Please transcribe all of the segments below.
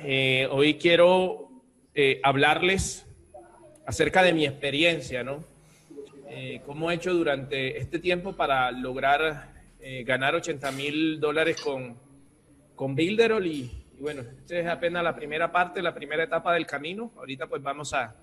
Hoy quiero hablarles acerca de mi experiencia, ¿no? Cómo he hecho durante este tiempo para lograr ganar $80,000 con Builderall y bueno, esta es apenas la primera parte, la primera etapa del camino. Ahorita pues vamos a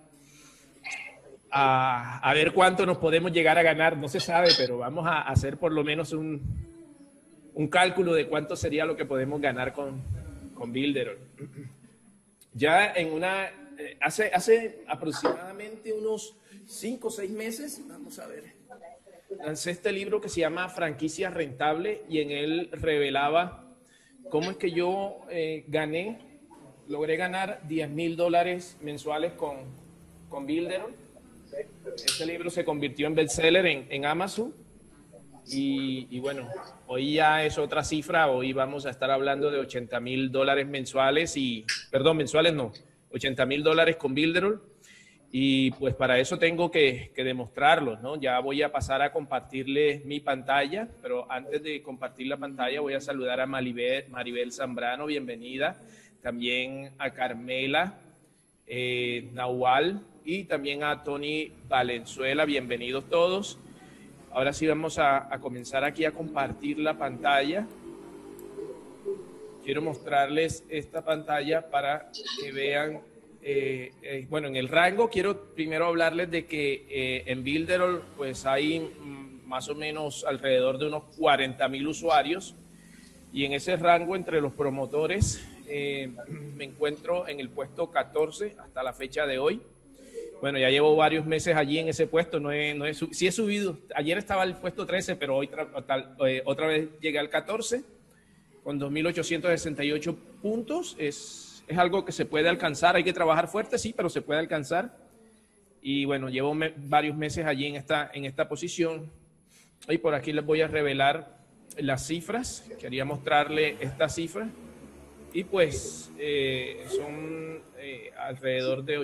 ver cuánto nos podemos llegar a ganar, no se sabe, pero vamos a hacer por lo menos un cálculo de cuánto sería lo que podemos ganar con Builderall. Ya hace aproximadamente unos 5 o 6 meses, vamos a ver, lancé este libro que se llama Franquicia Rentable y en él revelaba cómo es que yo logré ganar $10,000 mensuales con Builderall. Este libro se convirtió en bestseller en Amazon y bueno, hoy ya es otra cifra. Hoy vamos a estar hablando de $80,000 mensuales mensuales no, $80,000 con Builderall. Y pues para eso tengo que demostrarlo, ¿no? Ya voy a pasar a compartirles mi pantalla, pero antes de compartir la pantalla voy a saludar a Maribel Zambrano, bienvenida. También a Carmela Nahual y también a Tony Valenzuela, bienvenidos todos. Ahora sí vamos a comenzar aquí a compartir la pantalla. Quiero mostrarles esta pantalla para que vean. Bueno, en el rango quiero primero hablarles de que en Builderall pues hay más o menos alrededor de unos 40,000 usuarios y en ese rango entre los promotores me encuentro en el puesto 14 hasta la fecha de hoy. Bueno, ya llevo varios meses allí en ese puesto, sí he subido, ayer estaba el puesto 13, pero hoy otra vez llegué al 14 con 2,868 puntos. Es algo que se puede alcanzar, hay que trabajar fuerte, sí, pero se puede alcanzar. Y bueno, llevo varios meses allí en esta posición. Y por aquí les voy a revelar las cifras. Quería mostrarle estas cifras. Y pues son alrededor de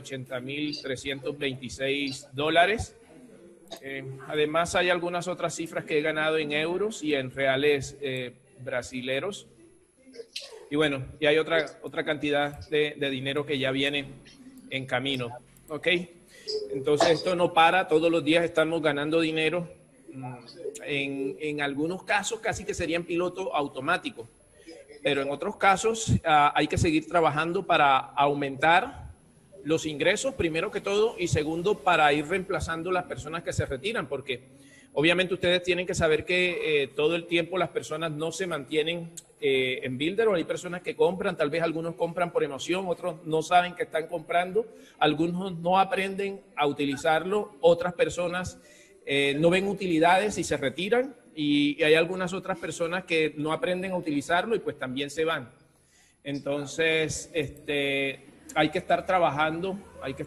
$80,326. Además hay algunas otras cifras que he ganado en euros y en reales brasileros. Y bueno, y hay otra cantidad de dinero que ya viene en camino. ¿Ok? Entonces esto no para, todos los días estamos ganando dinero. En algunos casos casi que serían piloto automático, pero en otros casos hay que seguir trabajando para aumentar los ingresos, primero que todo, y segundo, para ir reemplazando las personas que se retiran, porque obviamente ustedes tienen que saber que todo el tiempo las personas no se mantienen en Builderall. Hay personas que compran, tal vez algunos compran por emoción, otros no saben que están comprando, algunos no aprenden a utilizarlo, otras personas no ven utilidades y se retiran, y hay algunas otras personas que no aprenden a utilizarlo y pues también se van. Entonces, hay que estar trabajando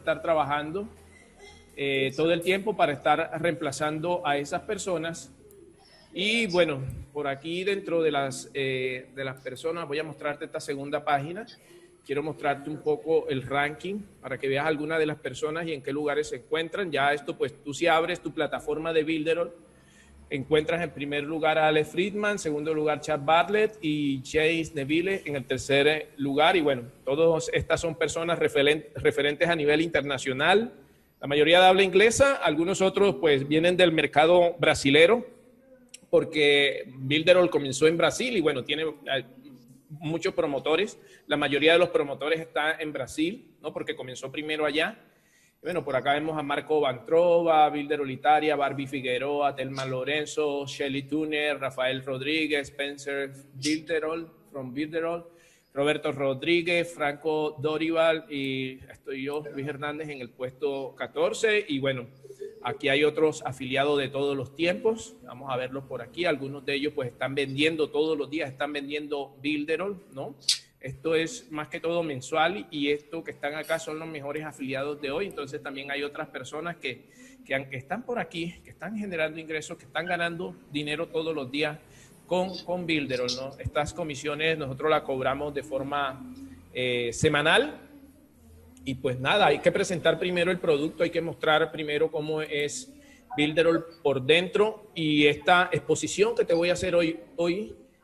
todo el tiempo para estar reemplazando a esas personas. Y bueno, por aquí dentro de las personas, voy a mostrarte esta segunda página. Quiero mostrarte un poco el ranking para que veas algunas de las personas y en qué lugares se encuentran. Ya esto, pues tú si abres tu plataforma de Builderall, encuentras en primer lugar a Alex Friedman, segundo lugar Chad Bartlett y Chase Neville en el tercer lugar. Y bueno, todas estas son personas referentes a nivel internacional. La mayoría de habla inglesa, algunos otros pues vienen del mercado brasilero, porque Builderall comenzó en Brasil y bueno, tiene muchos promotores. La mayoría de los promotores está en Brasil, ¿no? Porque comenzó primero allá. Bueno, por acá vemos a Marco Vantrova, Builderall Italia, Barbie Figueroa, Telma Lorenzo, Shelly Tuner, Rafael Rodríguez, Spencer Builderall, from Builderall, Roberto Rodríguez, Franco Dorival y estoy yo, Luis Hernández, en el puesto 14. Y bueno, aquí hay otros afiliados de todos los tiempos. Vamos a verlos por aquí. Algunos de ellos pues están vendiendo todos los días, están vendiendo Builderall, ¿no? Esto es más que todo mensual y esto que están acá son los mejores afiliados de hoy. Entonces también hay otras personas que están por aquí, que están generando ingresos, que están ganando dinero todos los días con Builderall, ¿no? Estas comisiones nosotros las cobramos de forma semanal. Y pues nada, hay que presentar primero el producto, hay que mostrar primero cómo es Builderall por dentro. Y esta exposición que te voy a hacer hoy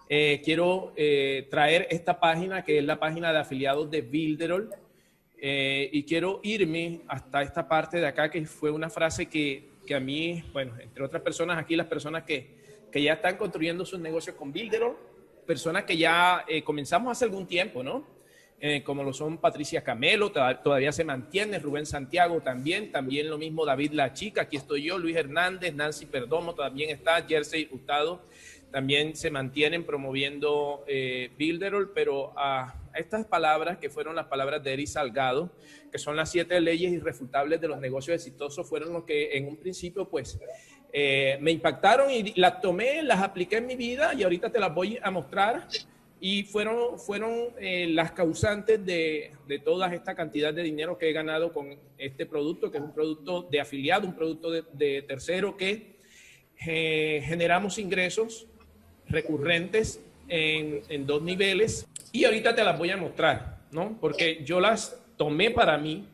quiero traer esta página, que es la página de afiliados de Builderall, y quiero irme hasta esta parte de acá, que fue una frase que a mí, bueno, entre otras personas aquí, las personas que ya están construyendo sus negocios con Builderall, personas que ya comenzamos hace algún tiempo, ¿no? Como lo son Patricia Camelo, todavía se mantiene, Rubén Santiago también lo mismo David La Chica, aquí estoy yo, Luis Hernández, Nancy Perdomo también está, Jersey Hurtado, también se mantienen promoviendo Builderall, pero a estas palabras, que fueron las palabras de Eric Salgado, que son las 7 leyes irrefutables de los negocios exitosos, fueron los que en un principio pues me impactaron y las tomé, las apliqué en mi vida y ahorita te las voy a mostrar. Y fueron las causantes de toda esta cantidad de dinero que he ganado con este producto, que es un producto de afiliado, un producto de tercero, que generamos ingresos recurrentes en 2 niveles. Y ahorita te las voy a mostrar, ¿no? Porque yo las tomé para mí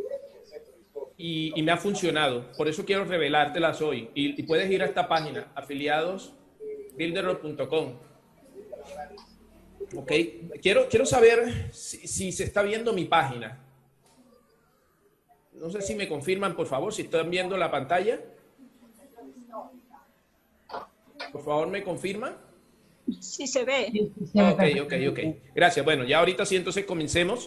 y me ha funcionado. Por eso quiero revelártelas hoy. Y puedes ir a esta página, afiliadosbuilderall.com. Ok, quiero saber si se está viendo mi página. No sé si me confirman, por favor, si están viendo la pantalla. Por favor, ¿me confirman? Sí se ve. Ok. Gracias. Bueno, ya ahorita sí, entonces comencemos.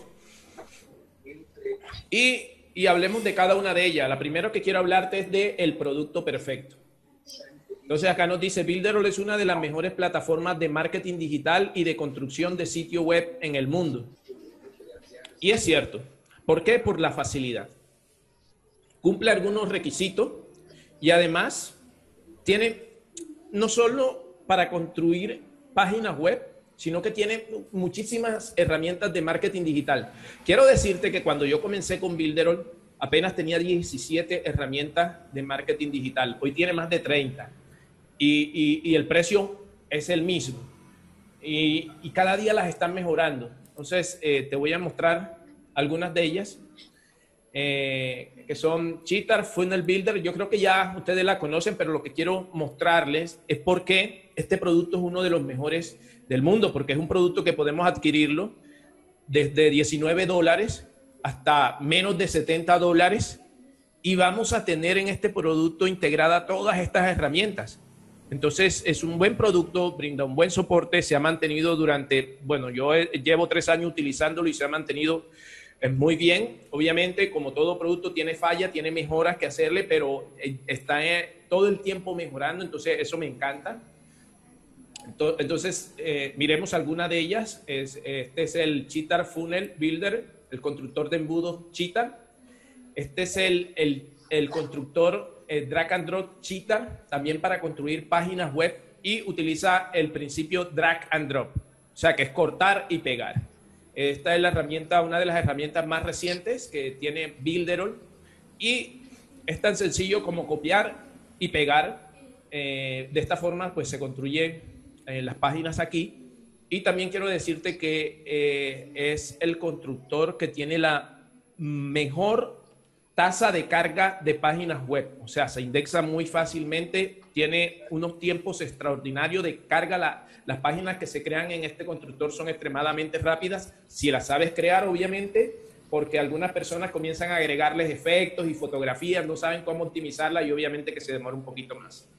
Y hablemos de cada una de ellas. La primera que quiero hablarte es del producto perfecto. Entonces acá nos dice, Builderall es una de las mejores plataformas de marketing digital y de construcción de sitio web en el mundo. Y es cierto. ¿Por qué? Por la facilidad. Cumple algunos requisitos y además tiene no solo para construir páginas web, sino que tiene muchísimas herramientas de marketing digital. Quiero decirte que cuando yo comencé con Builderall, apenas tenía 17 herramientas de marketing digital. Hoy tiene más de 30. Y el precio es el mismo. Y cada día las están mejorando. Entonces, te voy a mostrar algunas de ellas, que son Cheetah Funnel Builder. Yo creo que ya ustedes la conocen, pero lo que quiero mostrarles es por qué este producto es uno de los mejores del mundo, porque es un producto que podemos adquirirlo desde $19 hasta menos de $70 y vamos a tener en este producto integrada todas estas herramientas. Entonces, es un buen producto, brinda un buen soporte, se ha mantenido durante, bueno, yo llevo 3 años utilizándolo y se ha mantenido muy bien. Obviamente, como todo producto, tiene falla, tiene mejoras que hacerle, pero está todo el tiempo mejorando, entonces eso me encanta. Entonces, miremos alguna de ellas. Este es el Cheetah Funnel Builder, el constructor de embudos Cheetah. Este es el constructor Drag and Drop Cheetah, también para construir páginas web, y utiliza el principio Drag and Drop, o sea que es cortar y pegar. Esta es la herramienta, una de las herramientas más recientes que tiene Builderall, y es tan sencillo como copiar y pegar. De esta forma pues se construyen las páginas aquí. Y también quiero decirte que es el constructor que tiene la mejor tasa de carga de páginas web, o sea, se indexa muy fácilmente, tiene unos tiempos extraordinarios de carga. Las páginas que se crean en este constructor son extremadamente rápidas, si las sabes crear, obviamente, porque algunas personas comienzan a agregarles efectos y fotografías, no saben cómo optimizarla y obviamente que se demora un poquito más.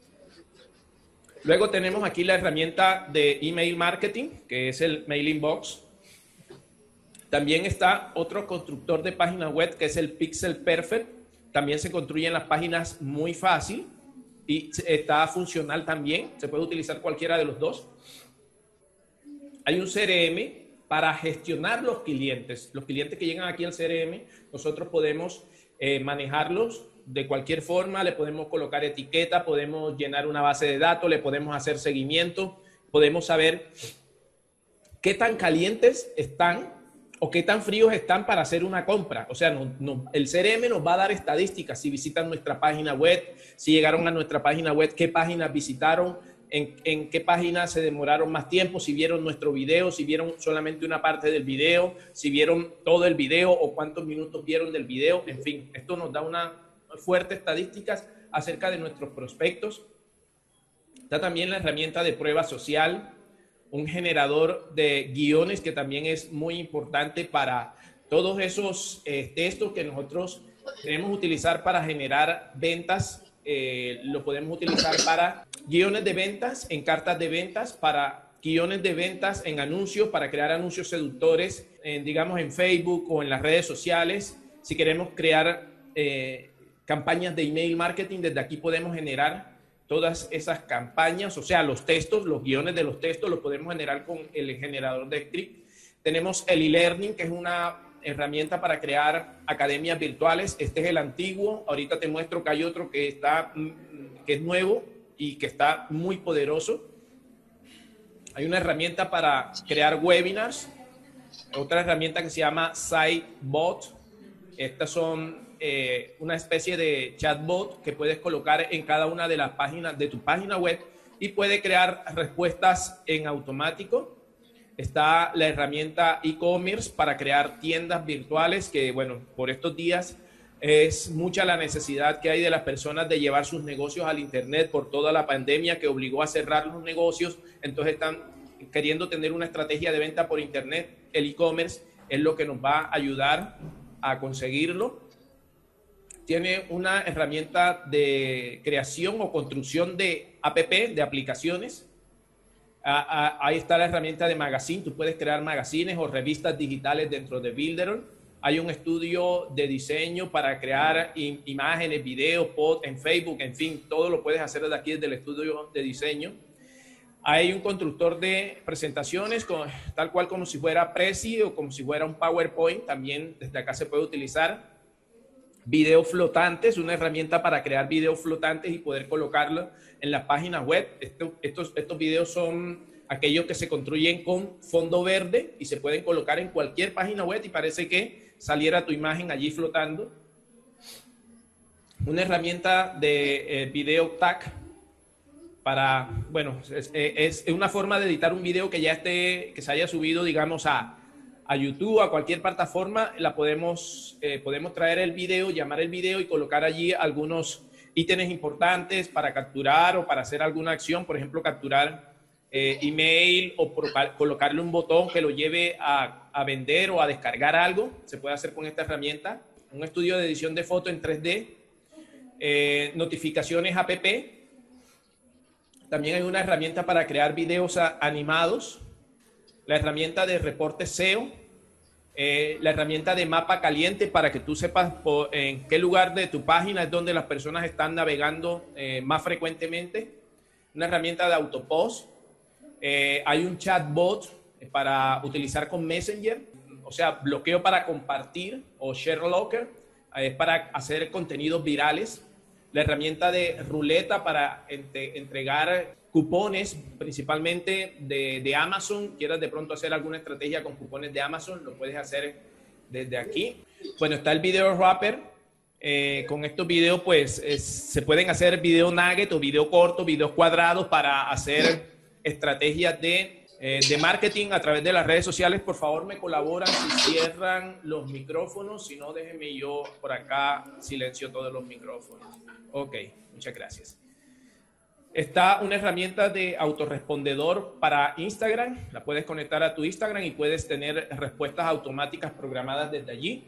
Luego tenemos aquí la herramienta de email marketing, que es el Mailing Box. También está otro constructor de páginas web, que es el Pixel Perfect. También se construyen las páginas muy fácil y está funcional también. Se puede utilizar cualquiera de los dos. Hay un CRM para gestionar los clientes. Los clientes que llegan aquí al CRM, nosotros podemos manejarlos de cualquier forma. Le podemos colocar etiqueta, podemos llenar una base de datos, le podemos hacer seguimiento, podemos saber qué tan calientes están o qué tan fríos están para hacer una compra. O sea, el CRM nos va a dar estadísticas si visitan nuestra página web, si llegaron a nuestra página web, qué páginas visitaron, en qué páginas se demoraron más tiempo, si vieron nuestro video, si vieron solamente una parte del video, si vieron todo el video o cuántos minutos vieron del video. En fin, esto nos da una fuerte estadísticas acerca de nuestros prospectos. Está también la herramienta de prueba social. un generador de guiones que también es muy importante para todos esos textos que nosotros queremos utilizar para generar ventas. Lo podemos utilizar para guiones de ventas, en cartas de ventas, para guiones de ventas en anuncios, para crear anuncios seductores, digamos en Facebook o en las redes sociales. Si queremos crear campañas de email marketing, desde aquí podemos generar todas esas campañas, o sea, los textos, los guiones de los textos los podemos generar con el generador de script. Tenemos el e-learning, que es una herramienta para crear academias virtuales. Este es el antiguo. Ahorita te muestro que hay otro que es nuevo y que está muy poderoso. Hay una herramienta para crear webinars, otra herramienta que se llama SiteBot. Estas son una especie de chatbot que puedes colocar en cada una de las páginas de tu página web y puede crear respuestas en automático. Está la herramienta e-commerce para crear tiendas virtuales, que bueno, por estos días es mucha la necesidad que hay de las personas de llevar sus negocios al internet por toda la pandemia que obligó a cerrar los negocios. Entonces están queriendo tener una estrategia de venta por internet. El e-commerce es lo que nos va a ayudar a conseguirlo. Tiene una herramienta de creación o construcción de app, de aplicaciones. Ahí está la herramienta de magazine. Tú puedes crear magazines o revistas digitales dentro de Builderall. Hay un estudio de diseño para crear imágenes, videos, posts en Facebook, en fin, todo lo puedes hacer desde aquí, desde el estudio de diseño. Hay un constructor de presentaciones, tal cual como si fuera Prezi o como si fuera un PowerPoint. También desde acá se puede utilizar. Videos flotantes, una herramienta para crear videos flotantes y poder colocarlos en las páginas web. Estos videos son aquellos que se construyen con fondo verde y se pueden colocar en cualquier página web y parece que saliera tu imagen allí flotando. Una herramienta de video tag para, bueno, es una forma de editar un video que ya que se haya subido, digamos, a YouTube, a cualquier plataforma. Podemos traer el video, llamar el video y colocar allí algunos ítems importantes para capturar o para hacer alguna acción, por ejemplo, capturar email o colocarle un botón que lo lleve a vender o a descargar algo. Se puede hacer con esta herramienta. Un estudio de edición de foto en 3D, notificaciones app. También hay una herramienta para crear videos animados, la herramienta de reporte SEO, la herramienta de mapa caliente para que tú sepas en qué lugar de tu página es donde las personas están navegando más frecuentemente, una herramienta de autopost. Hay un chatbot para utilizar con Messenger, o sea, bloqueo para compartir, o share locker, para hacer contenidos virales. La herramienta de ruleta para entregar cupones, principalmente de Amazon. Quieras de pronto hacer alguna estrategia con cupones de Amazon, lo puedes hacer desde aquí. Bueno, está el video wrapper. Con estos videos, pues, se pueden hacer video nugget o video corto, videos cuadrados para hacer estrategias de marketing a través de las redes sociales. Por favor, me colaboran si cierran los micrófonos. Si no, déjenme yo por acá silencio todos los micrófonos. Ok, muchas gracias. Está una herramienta de autorrespondedor para Instagram. La puedes conectar a tu Instagram y puedes tener respuestas automáticas programadas desde allí.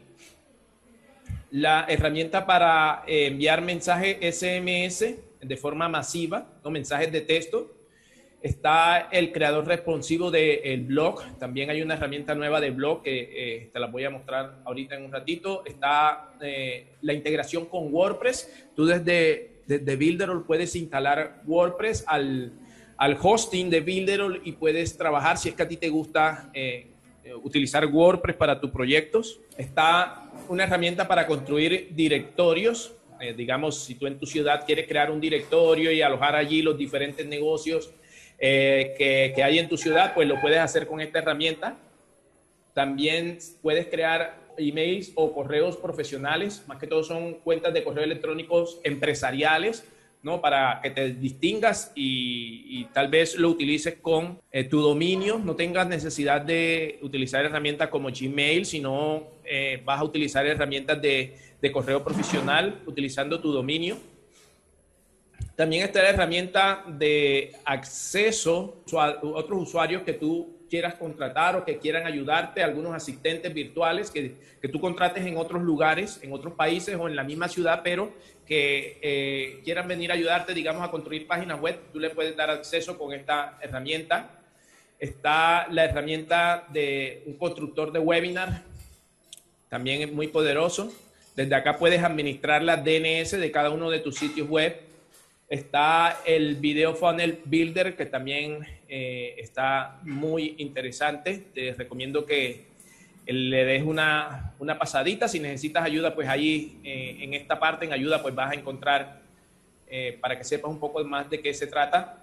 La herramienta para enviar mensajes SMS de forma masiva, ¿no? Mensajes de texto. Está el creador responsivo del blog. También hay una herramienta nueva de blog que te la voy a mostrar ahorita en un ratito. Está la integración con WordPress. Tú desde Builderall puedes instalar WordPress al hosting de Builderall y puedes trabajar si es que a ti te gusta utilizar WordPress para tus proyectos. Está una herramienta para construir directorios. Digamos, si tú en tu ciudad quieres crear un directorio y alojar allí los diferentes negocios que hay en tu ciudad, pues lo puedes hacer con esta herramienta. También puedes crear emails o correos profesionales, más que todo son cuentas de correo electrónicos empresariales, ¿no? Para que te distingas y tal vez lo utilices con tu dominio, no tengas necesidad de utilizar herramientas como Gmail, sino vas a utilizar herramientas de correo profesional utilizando tu dominio. También está la herramienta de acceso a otros usuarios que tú quieras contratar o que quieran ayudarte, algunos asistentes virtuales que tú contrates en otros lugares, en otros países o en la misma ciudad, pero que quieran venir a ayudarte, digamos, a construir páginas web. Tú le puedes dar acceso con esta herramienta. Está la herramienta de un constructor de webinar, también es muy poderoso. Desde acá puedes administrar la DNS de cada uno de tus sitios web. Está el Video Funnel Builder, que también está muy interesante. Te recomiendo que le des una pasadita. Si necesitas ayuda, pues ahí en esta parte, en ayuda, pues vas a encontrar para que sepas un poco más de qué se trata.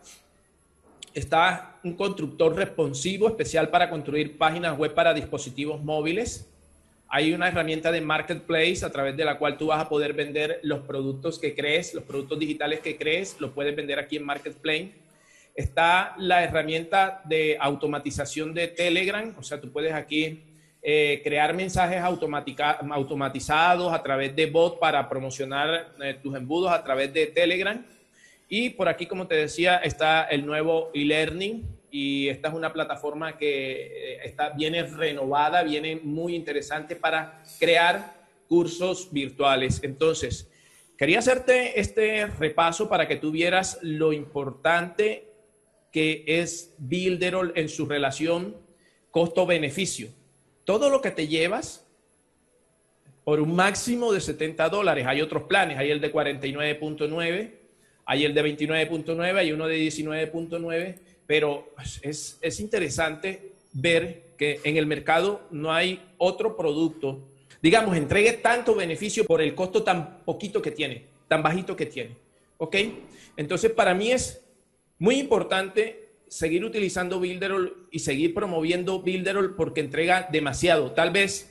Está un constructor responsivo especial para construir páginas web para dispositivos móviles. Hay una herramienta de marketplace a través de la cual tú vas a poder vender los productos que crees, los productos digitales que crees, los puedes vender aquí en Marketplace. Está la herramienta de automatización de Telegram, o sea, tú puedes aquí crear mensajes automatizados a través de bot para promocionar tus embudos a través de Telegram. Y por aquí, como te decía, está el nuevo e-learning, y esta es una plataforma que viene renovada, viene muy interesante para crear cursos virtuales. Entonces, quería hacerte este repaso para que tú vieras lo importante que es Builderall en su relación costo-beneficio. Todo lo que te llevas por un máximo de $70. Hay otros planes, hay el de 49.9, hay el de 29.9, hay uno de 19.9, pero es interesante ver que en el mercado no hay otro producto, digamos, entregue tanto beneficio por el costo tan poquito que tiene, tan bajito que tiene. ¿Ok? Entonces, para mí es muy importante seguir utilizando Builderall y seguir promoviendo Builderall porque entrega demasiado. Tal vez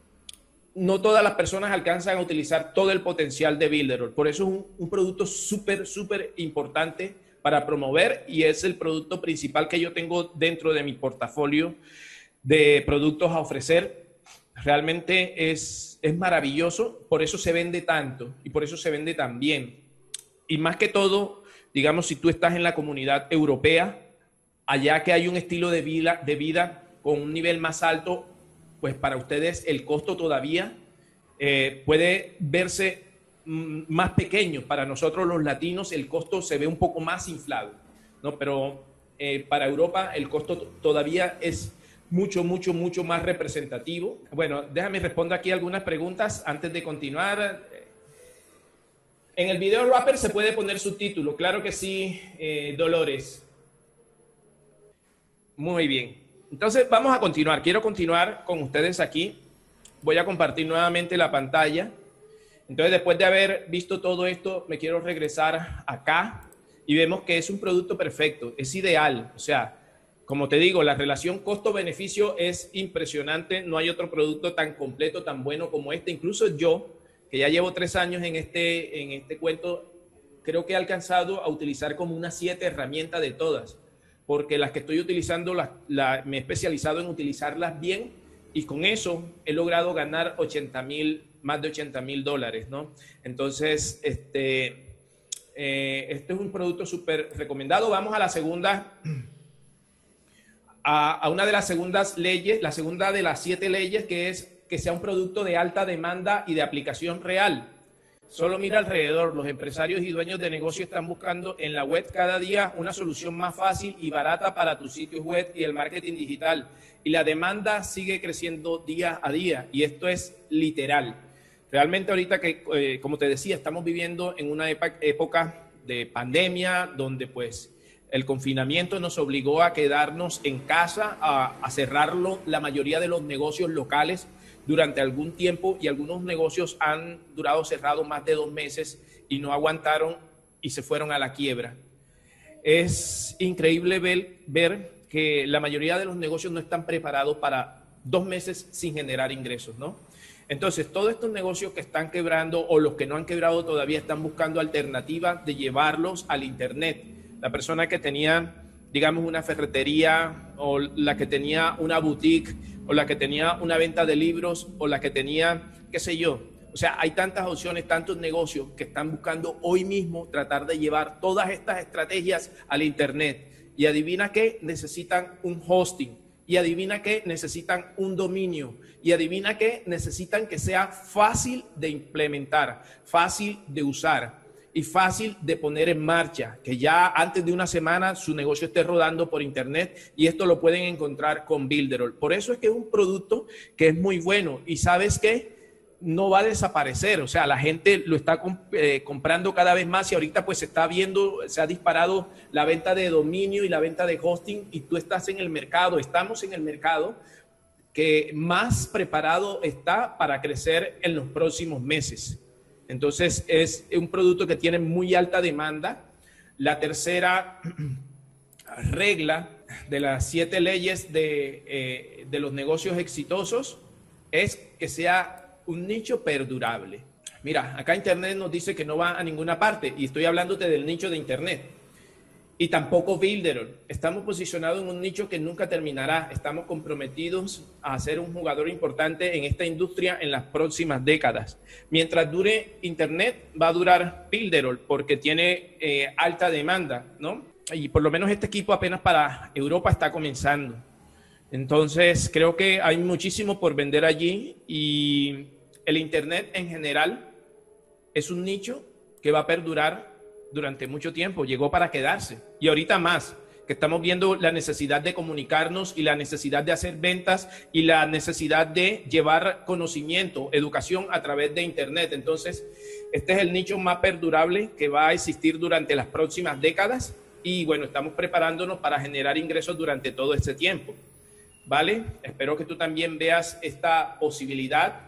no todas las personas alcanzan a utilizar todo el potencial de Builderall. Por eso es un producto súper importante para promover, y es el producto principal que yo tengo dentro de mi portafolio de productos a ofrecer. Realmente es maravilloso, por eso se vende tanto y por eso se vende tan bien. Y más que todo, digamos, si tú estás en la comunidad europea, allá que hay un estilo de vida con un nivel más alto, pues para ustedes el costo todavía puede verse más pequeño. Para nosotros los latinos el costo se ve un poco más inflado, ¿no? Pero para Europa el costo todavía es mucho más representativo. Bueno, déjame responder aquí algunas preguntas antes de continuar. En el video wrapper se puede poner subtítulo, claro que sí, Dolores. Muy bien. Entonces vamos a continuar. Quiero continuar con ustedes aquí. Voy a compartir nuevamente la pantalla. Entonces, después de haber visto todo esto, me quiero regresar acá y vemos que es un producto perfecto, es ideal. O sea, como te digo, la relación costo-beneficio es impresionante. No hay otro producto tan completo, tan bueno como este. Incluso yo, que ya llevo 3 años en este cuento, creo que he alcanzado a utilizar como unas 7 herramientas de todas, porque las que estoy utilizando me he especializado en utilizarlas bien, y con eso he logrado ganar más de $80,000, ¿no? Entonces, este es un producto súper recomendado. Vamos a la segunda, a una de las segundas leyes, la segunda de las 7 leyes, que es que sea un producto de alta demanda y de aplicación real. Solo mira alrededor, los empresarios y dueños de negocio están buscando en la web cada día una solución más fácil y barata para tus sitios web y el marketing digital. Y la demanda sigue creciendo día a día, y esto es literal. Realmente ahorita que, como te decía, estamos viviendo en una época de pandemia donde pues el confinamiento nos obligó a quedarnos en casa, a cerrarlo la mayoría de los negocios locales durante algún tiempo, y algunos negocios han durado cerrados más de 2 meses y no aguantaron y se fueron a la quiebra. Es increíble ver que la mayoría de los negocios no están preparados para 2 meses sin generar ingresos, ¿no? Entonces, todos estos negocios que están quebrando o los que no han quebrado todavía están buscando alternativas de llevarlos al Internet. La persona que tenía, digamos, una ferretería, o la que tenía una boutique, o la que tenía una venta de libros, o la que tenía, qué sé yo, O sea, hay tantas opciones, tantos negocios que están buscando hoy mismo tratar de llevar todas estas estrategias al Internet. Y adivina qué, necesitan un hosting. Y adivina qué, necesitan un dominio. Y adivina qué, necesitan que sea fácil de implementar, fácil de usar y fácil de poner en marcha, que ya antes de una semana su negocio esté rodando por Internet, y esto lo pueden encontrar con Builderall. Por eso es que es un producto que es muy bueno, y ¿sabes qué? No va a desaparecer. O sea, la gente lo está comprando cada vez más, y ahorita pues se está viendo, se ha disparado la venta de dominio y la venta de hosting, y tú estás en el mercado, estamos en el mercado que más preparado está para crecer en los próximos meses. Entonces es un producto que tiene muy alta demanda. La tercera regla de las 7 leyes de los negocios exitosos es que sea un nicho perdurable. Mira, acá Internet nos dice que no va a ninguna parte, y estoy hablándote del nicho de Internet. Y tampoco Builderall. Estamos posicionados en un nicho que nunca terminará. Estamos comprometidos a ser un jugador importante en esta industria en las próximas décadas. Mientras dure Internet, va a durar Builderall, porque tiene alta demanda, ¿no? Y por lo menos este equipo apenas para Europa está comenzando. Entonces, creo que hay muchísimo por vender allí, y el Internet en general es un nicho que va a perdurar durante mucho tiempo. Llegó para quedarse, y ahorita más, que estamos viendo la necesidad de comunicarnos y la necesidad de hacer ventas y la necesidad de llevar conocimiento, educación a través de Internet. Entonces, este es el nicho más perdurable que va a existir durante las próximas décadas, y bueno, estamos preparándonos para generar ingresos durante todo este tiempo, ¿vale? Espero que tú también veas esta posibilidad,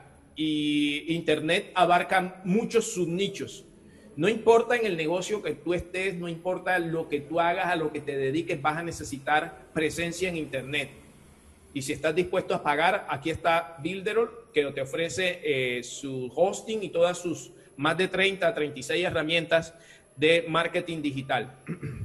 y Internet abarca muchos subnichos. No importa en el negocio que tú estés, no importa lo que tú hagas, a lo que te dediques, vas a necesitar presencia en Internet. Y si estás dispuesto a pagar, aquí está Builderall, que te ofrece su hosting y todas sus más de 30 a 36 herramientas de marketing digital.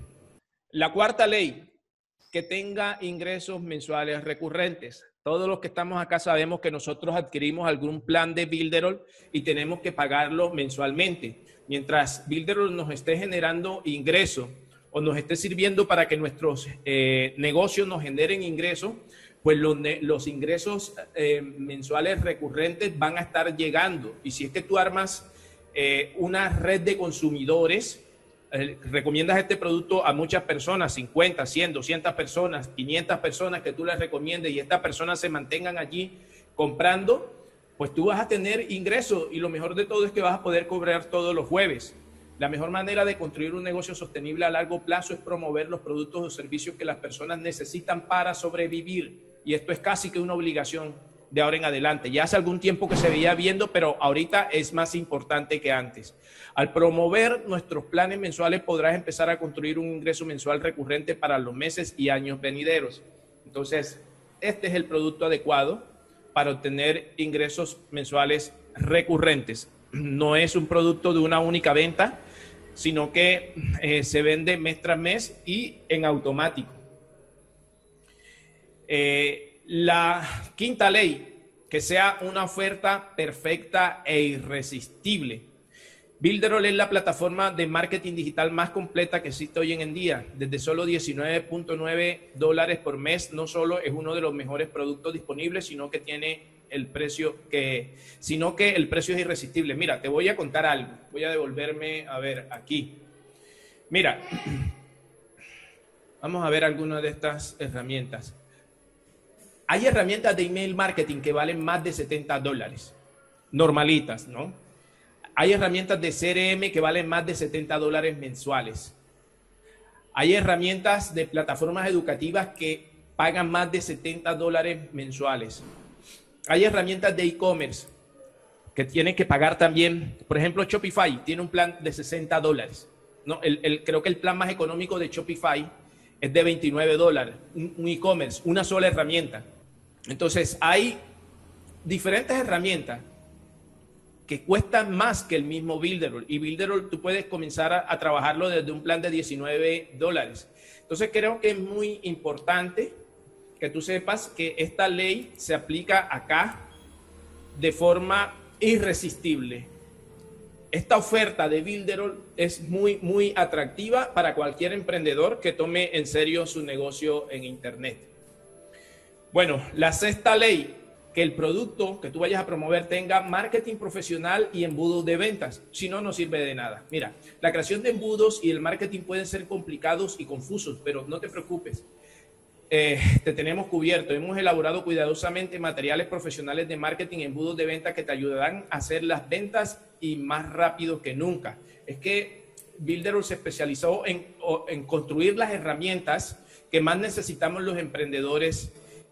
La cuarta ley, que tenga ingresos mensuales recurrentes. Todos los que estamos acá sabemos que nosotros adquirimos algún plan de Builderall y tenemos que pagarlo mensualmente. Mientras Builderall nos esté generando ingresos o nos esté sirviendo para que nuestros negocios nos generen ingresos, pues los ingresos mensuales recurrentes van a estar llegando. Y si es que tú armas una red de consumidores, recomiendas este producto a muchas personas, 50, 100, 200 personas, 500 personas que tú les recomiendes, y estas personas se mantengan allí comprando, pues tú vas a tener ingresos, y lo mejor de todo es que vas a poder cobrar todos los jueves. La mejor manera de construir un negocio sostenible a largo plazo es promover los productos o servicios que las personas necesitan para sobrevivir, y esto es casi que una obligación de ahora en adelante. Ya hace algún tiempo que se veía viendo, pero ahorita es más importante que antes. Al promover nuestros planes mensuales, podrás empezar a construir un ingreso mensual recurrente para los meses y años venideros. Entonces, este es el producto adecuado para obtener ingresos mensuales recurrentes. No es un producto de una única venta, sino que se vende mes tras mes y en automático. La quinta ley, que sea una oferta perfecta e irresistible. Builderall es la plataforma de marketing digital más completa que existe hoy en día. Desde solo $19.9 por mes, no solo es uno de los mejores productos disponibles, sino que el precio es irresistible. Mira, te voy a contar algo. Voy a devolverme a ver aquí. Mira, vamos a ver algunas de estas herramientas. Hay herramientas de email marketing que valen más de $70, normalitas, ¿no? Hay herramientas de CRM que valen más de $70 mensuales. Hay herramientas de plataformas educativas que pagan más de $70 mensuales. Hay herramientas de e-commerce que tienen que pagar también. Por ejemplo, Shopify tiene un plan de $60. No, creo que el plan más económico de Shopify es de $29. Un e-commerce, una sola herramienta. Entonces, hay diferentes herramientas que cuestan más que el mismo Builderall. Y Builderall tú puedes comenzar a trabajarlo desde un plan de $19. Entonces, creo que es muy importante que tú sepas que esta ley se aplica acá de forma irresistible. Esta oferta de Builderall es muy atractiva para cualquier emprendedor que tome en serio su negocio en Internet. Bueno, la sexta ley, que el producto que tú vayas a promover tenga marketing profesional y embudos de ventas. Si no, no sirve de nada. Mira, la creación de embudos y el marketing pueden ser complicados y confusos, pero no te preocupes. Te tenemos cubierto. Hemos elaborado cuidadosamente materiales profesionales de marketing y embudos de venta que te ayudarán a hacer las ventas y más rápido que nunca. Es que Builderall se especializó en construir las herramientas que más necesitamos los emprendedores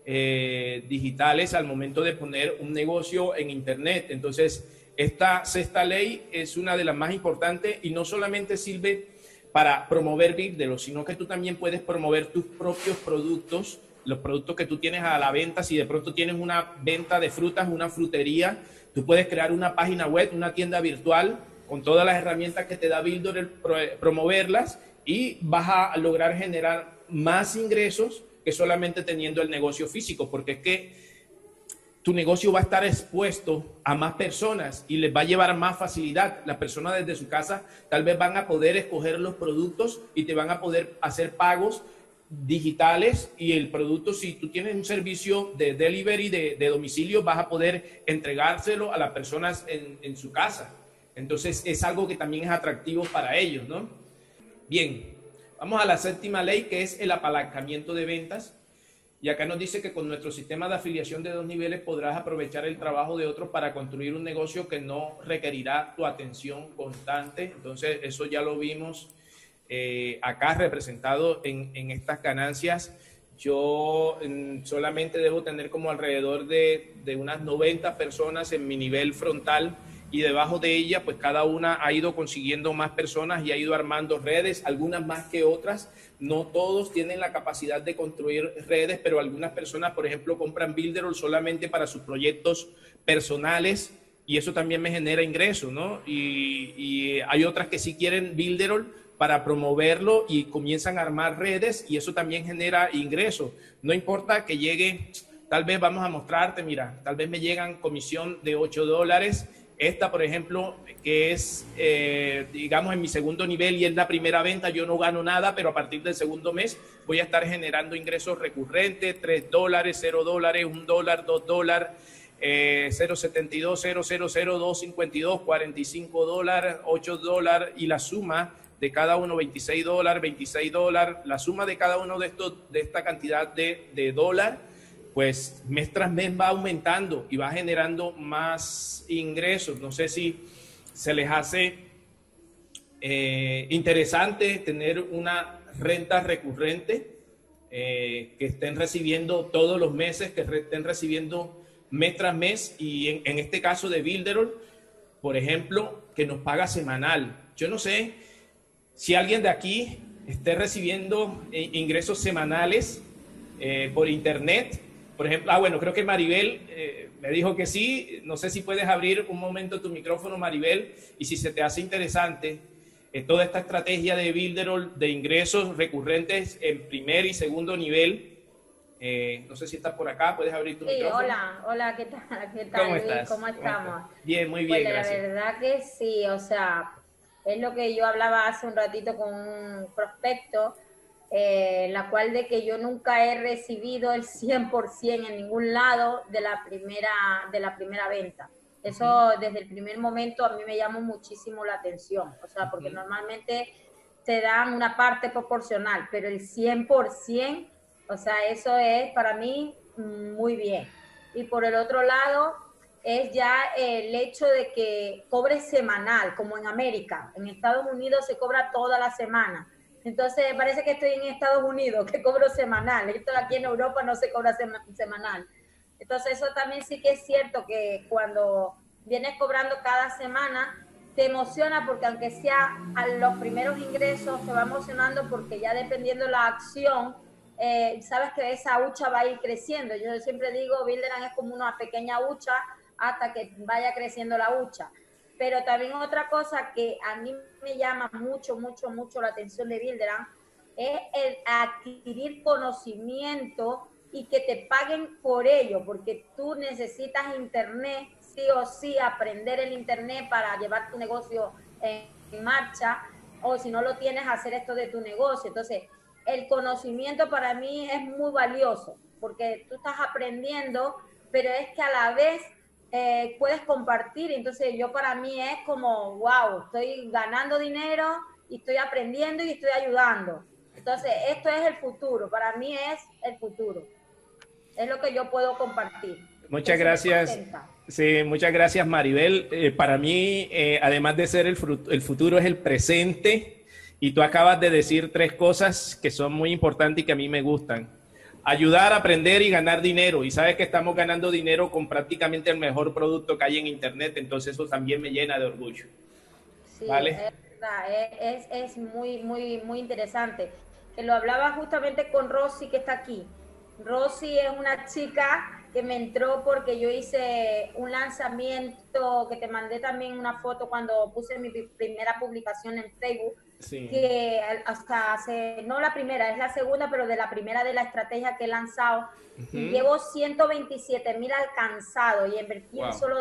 digitales al momento de poner un negocio en Internet. Entonces, esta sexta ley es una de las más importantes y no solamente sirve para promover Builderall, sino que tú también puedes promover tus propios productos, los productos que tú tienes a la venta. Si de pronto tienes una venta de frutas, una frutería, tú puedes crear una página web, una tienda virtual con todas las herramientas que te da Builderall, promoverlas, y vas a lograr generar más ingresos que solamente teniendo el negocio físico, porque es que tu negocio va a estar expuesto a más personas y les va a llevar más facilidad. Las personas desde su casa tal vez van a poder escoger los productos y te van a poder hacer pagos digitales, y el producto, si tú tienes un servicio de delivery de domicilio, vas a poder entregárselo a las personas en su casa. Entonces es algo que también es atractivo para ellos, ¿no? Bien, vamos a la séptima ley, que es el apalancamiento de ventas. Y acá nos dice que con nuestro sistema de afiliación de 2 niveles podrás aprovechar el trabajo de otros para construir un negocio que no requerirá tu atención constante. Entonces, eso ya lo vimos acá representado en estas ganancias. Yo solamente debo tener como alrededor de unas 90 personas en mi nivel frontal, y debajo de ella, pues cada una ha ido consiguiendo más personas y ha ido armando redes, algunas más que otras. No todos tienen la capacidad de construir redes, pero algunas personas, por ejemplo, compran Builderall solamente para sus proyectos personales, y eso también me genera ingresos, ¿no? Y hay otras que sí quieren Builderall para promoverlo y comienzan a armar redes, y eso también genera ingresos. No importa que llegue, tal vez vamos a mostrarte, mira, tal vez me llegan comisión de $8. Esta, por ejemplo, que es, digamos, en mi segundo nivel y es la primera venta, yo no gano nada, pero a partir del segundo mes voy a estar generando ingresos recurrentes: $3, $0, $1, $2, 0.72, 0.00, 2.52, $45, $8, y la suma de cada uno, $26, $26. La suma de cada uno de esta cantidad de dólar, pues mes tras mes va aumentando y va generando más ingresos. No sé si se les hace interesante tener una renta recurrente, que estén recibiendo todos los meses, que estén recibiendo mes tras mes, y en este caso de Builderall, por ejemplo, que nos paga semanal. Yo no sé si alguien de aquí esté recibiendo ingresos semanales por internet. Por ejemplo, bueno, creo que Maribel me dijo que sí. No sé si puedes abrir un momento tu micrófono, Maribel, y si se te hace interesante toda esta estrategia de Builderall de ingresos recurrentes en primer y segundo nivel. No sé si estás por acá, puedes abrir tu micrófono. Hola, ¿qué tal? ¿Qué tal, ¿Cómo Luis? estás? ¿Cómo estamos? Bien, muy bien, Pues gracias. la verdad que sí, o sea, es lo que yo hablaba hace un ratito con un prospecto, la cual de que yo nunca he recibido el 100% en ningún lado de la primera venta. Eso desde el primer momento a mí me llamó muchísimo la atención, o sea, porque normalmente te dan una parte proporcional, pero el 100%, o sea, eso es para mí muy bien. Y por el otro lado, es ya el hecho de que cobre semanal, como en América. En Estados Unidos se cobra toda la semana. Entonces, parece que estoy en Estados Unidos, que cobro semanal. Esto aquí en Europa no se cobra semanal. Entonces, eso también sí que es cierto, que cuando vienes cobrando cada semana, te emociona, porque aunque sea a los primeros ingresos, te va emocionando, porque ya dependiendo la acción, sabes que esa hucha va a ir creciendo. Yo siempre digo, Builderall es como una pequeña hucha hasta que vaya creciendo la hucha. Pero también otra cosa que a mí me llama mucho la atención de Builderall es el adquirir conocimiento y que te paguen por ello, porque tú necesitas internet sí o sí aprender el internet para llevar tu negocio en marcha, o si no lo tienes, hacer esto de tu negocio. Entonces, el conocimiento para mí es muy valioso, porque tú estás aprendiendo, pero es que a la vez puedes compartir. Entonces, yo para mí es como, wow, estoy ganando dinero y estoy aprendiendo y estoy ayudando. Entonces, esto es el futuro, para mí es el futuro. Es lo que yo puedo compartir. Muchas gracias. Sí, muchas gracias, Maribel. Para mí, además de ser el futuro, es el presente. Y tú acabas de decir tres cosas que son muy importantes y que a mí me gustan. Ayudar, aprender y ganar dinero. Y sabes que estamos ganando dinero con prácticamente el mejor producto que hay en Internet. Entonces eso también me llena de orgullo. Sí, ¿Vale? es verdad, es muy, muy, muy interesante. Que lo hablaba justamente con Rosy, que está aquí. Rosy es una chica que me entró porque yo hice un lanzamiento, que te mandé también una foto cuando puse mi primera publicación en Facebook, Sí. que hasta hace, no la primera, es la segunda, pero de la primera de la estrategia que he lanzado, y llevo 127,000 alcanzados y invertí en solo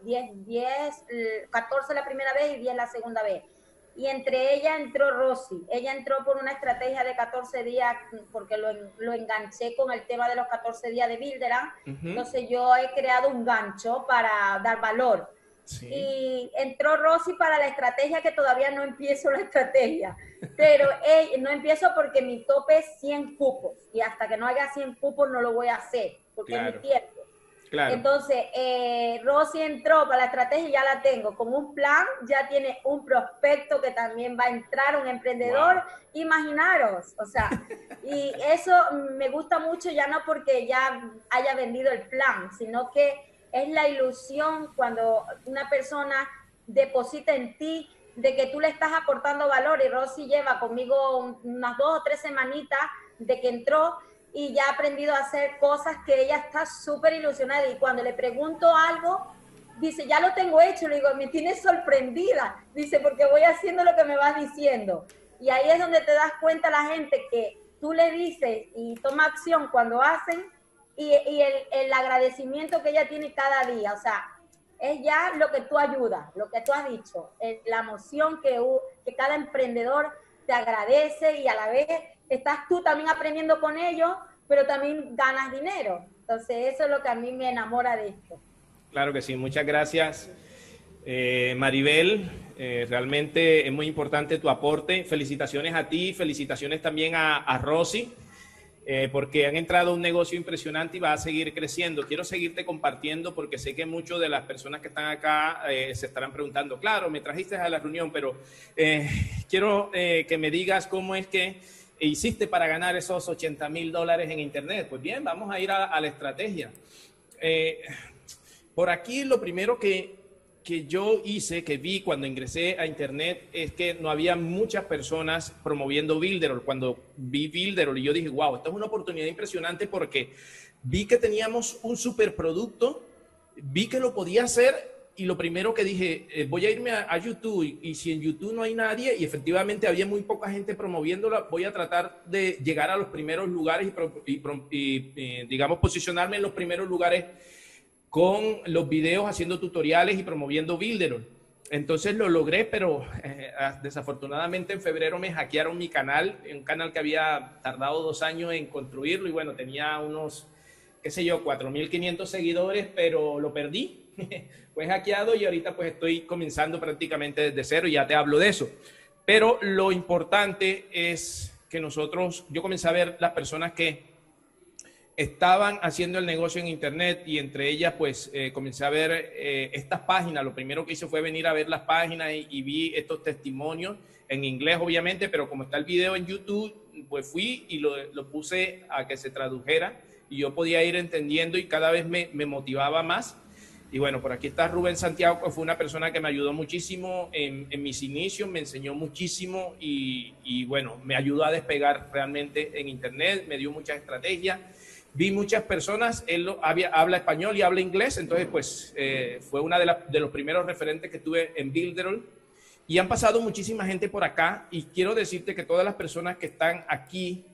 14 la primera vez y 10 la segunda vez. Y entre ella entró Rosy. Ella entró por una estrategia de 14 días porque lo enganché con el tema de los 14 días de Builderland. Entonces yo he creado un gancho para dar valor. Sí. Y entró Rosy para la estrategia, que todavía no empiezo la estrategia. Pero no empiezo porque mi tope es 100 cupos. Y hasta que no haya 100 cupos no lo voy a hacer, porque es mi tiempo. Claro. Entonces, Rosy entró para la estrategia y ya la tengo. Con un plan, ya tiene un prospecto que también va a entrar, un emprendedor. Wow. Imaginaros, o sea, y eso me gusta mucho, ya no porque ya haya vendido el plan, sino que es la ilusión cuando una persona deposita en ti de que tú le estás aportando valor. Y Rosy lleva conmigo unas 2 o 3 semanitas de que entró, y ya ha aprendido a hacer cosas que ella está súper ilusionada. Y cuando le pregunto algo, dice, ya lo tengo hecho. Le digo, me tienes sorprendida. Dice, porque voy haciendo lo que me vas diciendo. Y ahí es donde te das cuenta la gente que tú le dices y toma acción cuando hacen, y el agradecimiento que ella tiene cada día. O sea, es ya lo que tú ayudas, lo que tú has dicho, la emoción que cada emprendedor te agradece, y a la vez estás tú también aprendiendo con ellos, pero también ganas dinero. Entonces, eso es lo que a mí me enamora de esto. Claro que sí, muchas gracias, Maribel. Realmente es muy importante tu aporte. Felicitaciones a ti, felicitaciones también a Rosy, porque han entrado a un negocio impresionante y va a seguir creciendo. Quiero seguirte compartiendo porque sé que muchas de las personas que están acá se estarán preguntando, claro, me trajiste a la reunión, pero quiero que me digas cómo es que hiciste para ganar esos $80,000 en Internet. Pues bien, vamos a ir a la estrategia. Por aquí lo primero que yo hice, que vi cuando ingresé a Internet, es que no había muchas personas promoviendo Builderall. Cuando vi Builderall, y yo dije, wow, esta es una oportunidad impresionante, porque vi que teníamos un superproducto, vi que lo podía hacer, y lo primero que dije, voy a irme a YouTube, y si en YouTube no hay nadie, y efectivamente había muy poca gente promoviéndola, voy a tratar de llegar a los primeros lugares y digamos, posicionarme en los primeros lugares con los videos, haciendo tutoriales y promoviendo Builderall. Entonces lo logré, pero desafortunadamente en febrero me hackearon mi canal, un canal que había tardado 2 años en construirlo, y bueno, tenía unos, qué sé yo, 4,500 seguidores, pero lo perdí. Fue hackeado y ahorita pues estoy comenzando prácticamente desde cero, y ya te hablo de eso. Pero lo importante es que yo comencé a ver las personas que estaban haciendo el negocio en Internet, y entre ellas pues comencé a ver estas páginas. Lo primero que hice fue venir a ver las páginas y vi estos testimonios en inglés, obviamente, pero como está el video en YouTube, pues fui y lo puse a que se tradujera, y yo podía ir entendiendo, y cada vez me motivaba más. Y bueno, por aquí está Rubén Santiago, que fue una persona que me ayudó muchísimo en mis inicios, me enseñó muchísimo, y bueno, me ayudó a despegar realmente en Internet, me dio muchas estrategias. Vi muchas personas, él habla español y habla inglés, entonces pues fue una de los primeros referentes que tuve en Builderall. Y han pasado muchísima gente por acá, y quiero decirte que todas las personas que están aquí,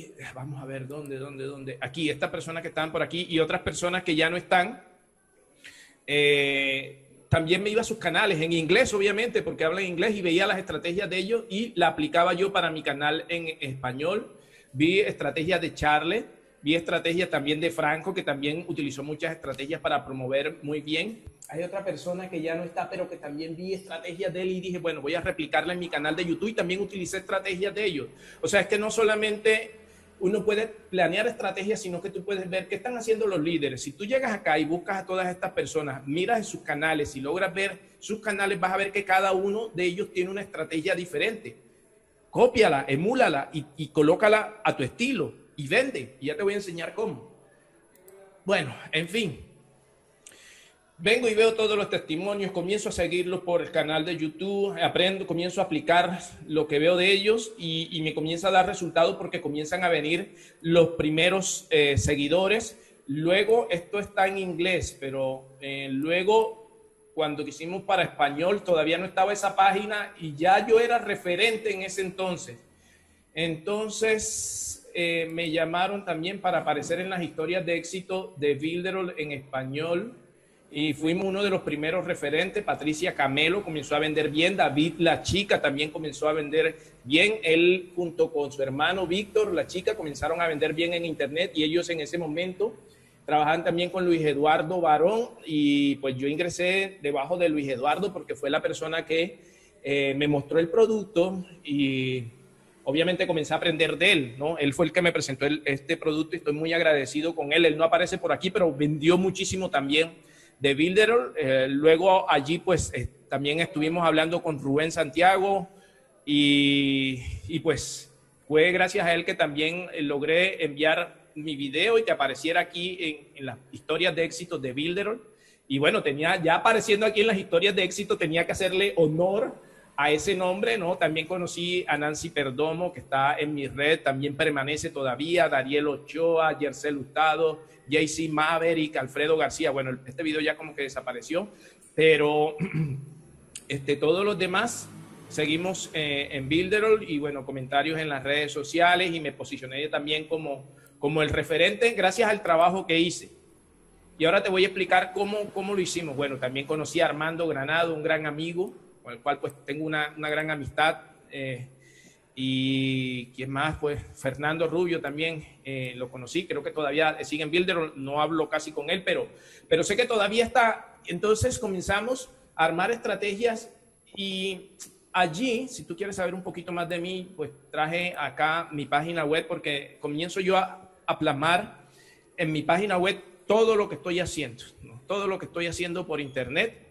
vamos a ver dónde, aquí, estas personas que están por aquí y otras personas que ya no están, También me iba a sus canales en inglés, obviamente, porque hablan inglés, y veía las estrategias de ellos y la aplicaba yo para mi canal en español. Vi estrategias de Charles, vi estrategias también de Franco, que también utilizó muchas estrategias para promover muy bien. Hay otra persona que ya no está, pero que también vi estrategias de él y dije, bueno, voy a replicarla en mi canal de YouTube, y también utilicé estrategias de ellos. O sea, es que no solamente uno puede planear estrategias, sino que tú puedes ver qué están haciendo los líderes. Si tú llegas acá y buscas a todas estas personas, miras en sus canales y logras ver sus canales, vas a ver que cada uno de ellos tiene una estrategia diferente. Cópiala, emúlala y colócala a tu estilo y vende. Y ya te voy a enseñar cómo. Bueno, en fin. Vengo y veo todos los testimonios, comienzo a seguirlos por el canal de YouTube, aprendo, comienzo a aplicar lo que veo de ellos y me comienza a dar resultados porque comienzan a venir los primeros seguidores. Luego, esto está en inglés, pero luego cuando quisimos para español todavía no estaba esa página y ya yo era referente en ese entonces. Entonces me llamaron también para aparecer en las historias de éxito de Builderall en español. Y fuimos uno de los primeros referentes. Patricia Camelo comenzó a vender bien. David La Chica también comenzó a vender bien. Él junto con su hermano Víctor La Chica comenzaron a vender bien en internet, y ellos en ese momento trabajaban también con Luis Eduardo Barón, y pues yo ingresé debajo de Luis Eduardo porque fue la persona que me mostró el producto y obviamente comencé a aprender de él, ¿no? Él fue el que me presentó este producto y estoy muy agradecido con él. Él no aparece por aquí, pero vendió muchísimo también de Builderall. Luego allí pues también estuvimos hablando con Rubén Santiago y pues fue gracias a él que también logré enviar mi video y que apareciera aquí en las historias de éxito de Builderall. Y bueno, tenía ya apareciendo aquí en las historias de éxito, tenía que hacerle honor a ese nombre, ¿no? También conocí a Nancy Perdomo, que está en mi red, también permanece todavía, Dariel Ochoa, Yercel Hurtado, JC Maverick, Alfredo García. Bueno, este video ya como que desapareció, pero todos los demás seguimos en Builderall, y bueno, comentarios en las redes sociales, y me posicioné también como el referente gracias al trabajo que hice. Y ahora te voy a explicar cómo lo hicimos. Bueno, también conocí a Armando Granado, un gran amigo, con el cual pues tengo una gran amistad. Y quién más, pues Fernando Rubio también lo conocí, creo que todavía sigue en Builderall, no hablo casi con él, pero sé que todavía está. Entonces comenzamos a armar estrategias, y allí, si tú quieres saber un poquito más de mí, pues traje acá mi página web, porque comienzo yo a plasmar en mi página web todo lo que estoy haciendo, ¿no? Todo lo que estoy haciendo por internet.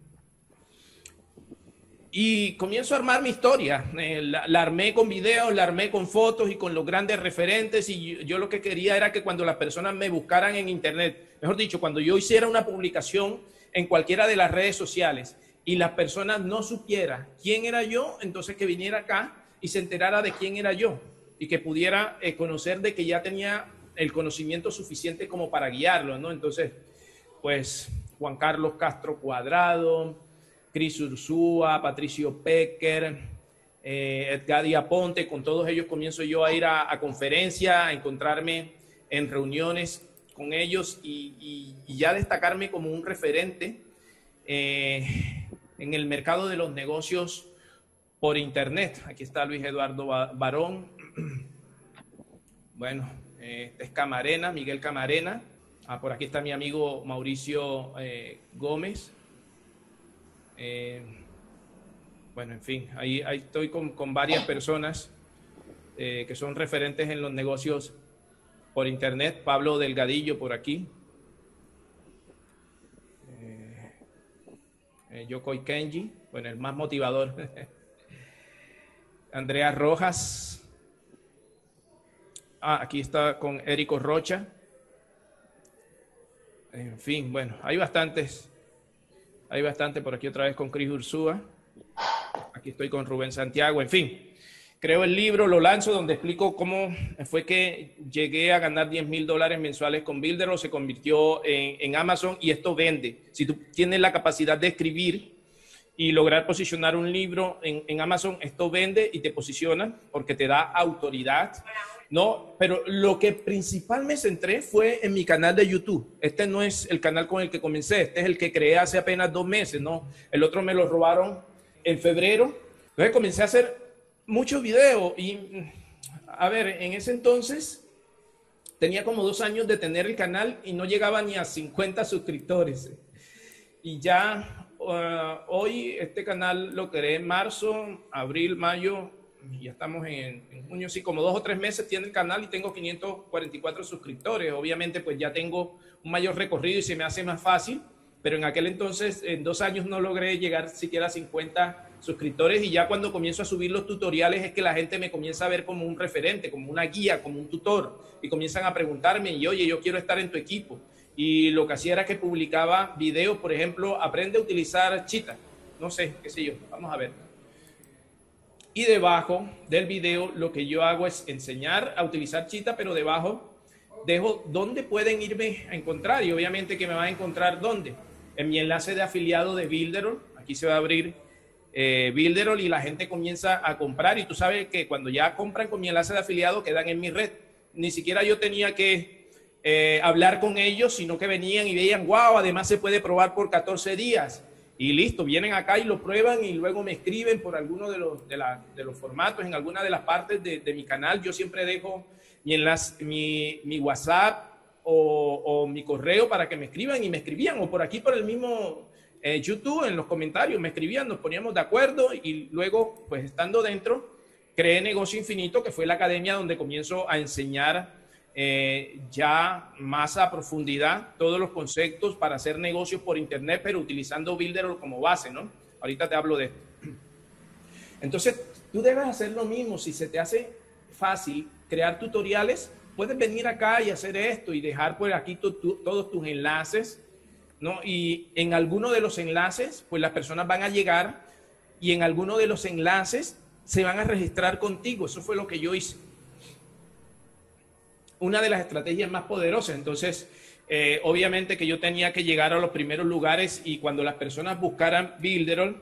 Y comienzo a armar mi historia. La armé con videos, la armé con fotos y con los grandes referentes. Y yo lo que quería era que cuando las personas me buscaran en internet, mejor dicho, cuando yo hiciera una publicación en cualquiera de las redes sociales y las personas no supieran quién era yo, entonces que viniera acá y se enterara de quién era yo, y que pudiera conocer de que ya tenía el conocimiento suficiente como para guiarlo, ¿no? Entonces, pues Juan Carlos Castro Cuadrado, Cris Ursúa, Patricio Pecker, Edgar Aponte, con todos ellos comienzo yo a ir a conferencias, a encontrarme en reuniones con ellos y ya destacarme como un referente en el mercado de los negocios por internet. Aquí está Luis Eduardo Barón. Bueno, este es Camarena, Miguel Camarena. Por aquí está mi amigo Mauricio Gómez. Bueno, en fin, ahí estoy con varias personas que son referentes en los negocios por internet. Pablo Delgadillo por aquí. Yokoi Kenji, bueno, el más motivador. Andrea Rojas. Aquí está con Érico Rocha. En fin, bueno, hay bastantes. Hay bastante por aquí otra vez con Cris Ursúa. Aquí estoy con Rubén Santiago. En fin, creo el libro, lo lanzo, donde explico cómo fue que llegué a ganar $10,000 mensuales con Builderall. Se convirtió en Amazon y esto vende. Si tú tienes la capacidad de escribir y lograr posicionar un libro en Amazon. Esto vende y te posiciona porque te da autoridad, ¿no? Pero lo que principal me centré fue en mi canal de YouTube. Este no es el canal con el que comencé, este es el que creé hace apenas 2 meses, ¿no? El otro me lo robaron en febrero. Entonces comencé a hacer muchos videos y, a ver, en ese entonces tenía como 2 años de tener el canal y no llegaba ni a 50 suscriptores. Y ya hoy este canal lo creé en marzo, abril, mayo, ya estamos en junio, sí, como 2 o 3 meses tiene el canal y tengo 544 suscriptores. Obviamente pues ya tengo un mayor recorrido y se me hace más fácil, pero en aquel entonces, en 2 años no logré llegar siquiera a 50 suscriptores y ya cuando comienzo a subir los tutoriales es que la gente me comienza a ver como un referente, como una guía, como un tutor y comienzan a preguntarme y oye, yo quiero estar en tu equipo. Y lo que hacía era que publicaba videos, por ejemplo, aprende a utilizar Cheetah, no sé, qué sé yo, vamos a ver. Y debajo del video lo que yo hago es enseñar a utilizar Cheetah, pero debajo dejo dónde pueden irme a encontrar y obviamente que me van a encontrar dónde. En mi enlace de afiliado de Builderall, aquí se va a abrir Builderall y la gente comienza a comprar y tú sabes que cuando ya compran con mi enlace de afiliado quedan en mi red. Ni siquiera yo tenía que hablar con ellos, sino que venían y veían, wow, además se puede probar por 14 días. Y listo, vienen acá y lo prueban y luego me escriben por alguno de los formatos, en alguna de las partes de mi canal. Yo siempre dejo mi enlace, mi WhatsApp o mi correo para que me escriban y me escribían. O por aquí, por el mismo YouTube, en los comentarios me escribían, nos poníamos de acuerdo y luego, pues estando dentro, creé Negocio Infinito, que fue la academia donde comienzo a enseñar ya más a profundidad todos los conceptos para hacer negocios por internet, pero utilizando Builderall como base, ¿no? Ahorita te hablo de esto. Entonces, tú debes hacer lo mismo. Si se te hace fácil crear tutoriales, puedes venir acá y hacer esto y dejar por aquí todos tus enlaces, ¿no? Y en alguno de los enlaces, pues las personas van a llegar y en alguno de los enlaces se van a registrar contigo. Eso fue lo que yo hice. Una de las estrategias más poderosas. Entonces, obviamente que yo tenía que llegar a los primeros lugares y cuando las personas buscaran Builderall,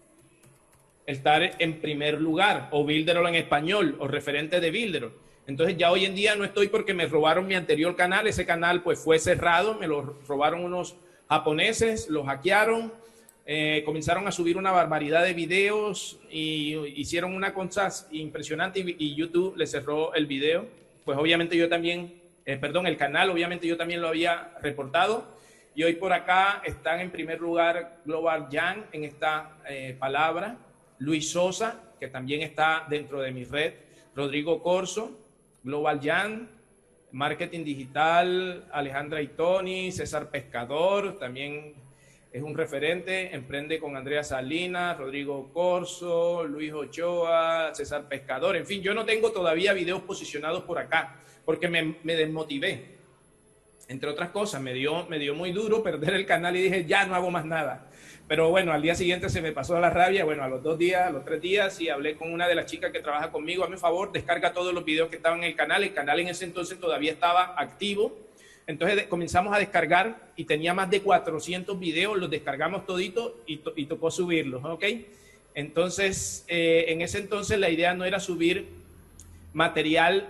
estar en primer lugar, o Builderall en español, o referente de Builderall. Entonces ya hoy en día no estoy porque me robaron mi anterior canal. Ese canal pues fue cerrado, me lo robaron unos japoneses, lo hackearon, comenzaron a subir una barbaridad de videos y hicieron una cosa impresionante y YouTube le cerró el video. Pues obviamente yo también, el canal, obviamente yo también lo había reportado. Y hoy por acá están en primer lugar Global Jan en esta palabra, Luis Sosa, que también está dentro de mi red, Rodrigo Corso, Global Jan, Marketing Digital, Alejandra Itoni, César Pescador, también es un referente, Emprende con Andrea Salinas, Rodrigo Corso, Luis Ochoa, César Pescador. En fin, yo no tengo todavía videos posicionados por acá porque me desmotivé. Entre otras cosas, me dio muy duro perder el canal y dije, ya no hago más nada. Pero bueno, al día siguiente se me pasó la rabia. Bueno, a los 2 días, a los 3 días, y hablé con una de las chicas que trabaja conmigo. Hazme un favor, descarga todos los videos que estaban en el canal. El canal en ese entonces todavía estaba activo. Entonces comenzamos a descargar y tenía más de 400 videos, los descargamos toditos y tocó subirlos, ¿ok? Entonces, en ese entonces la idea no era subir material,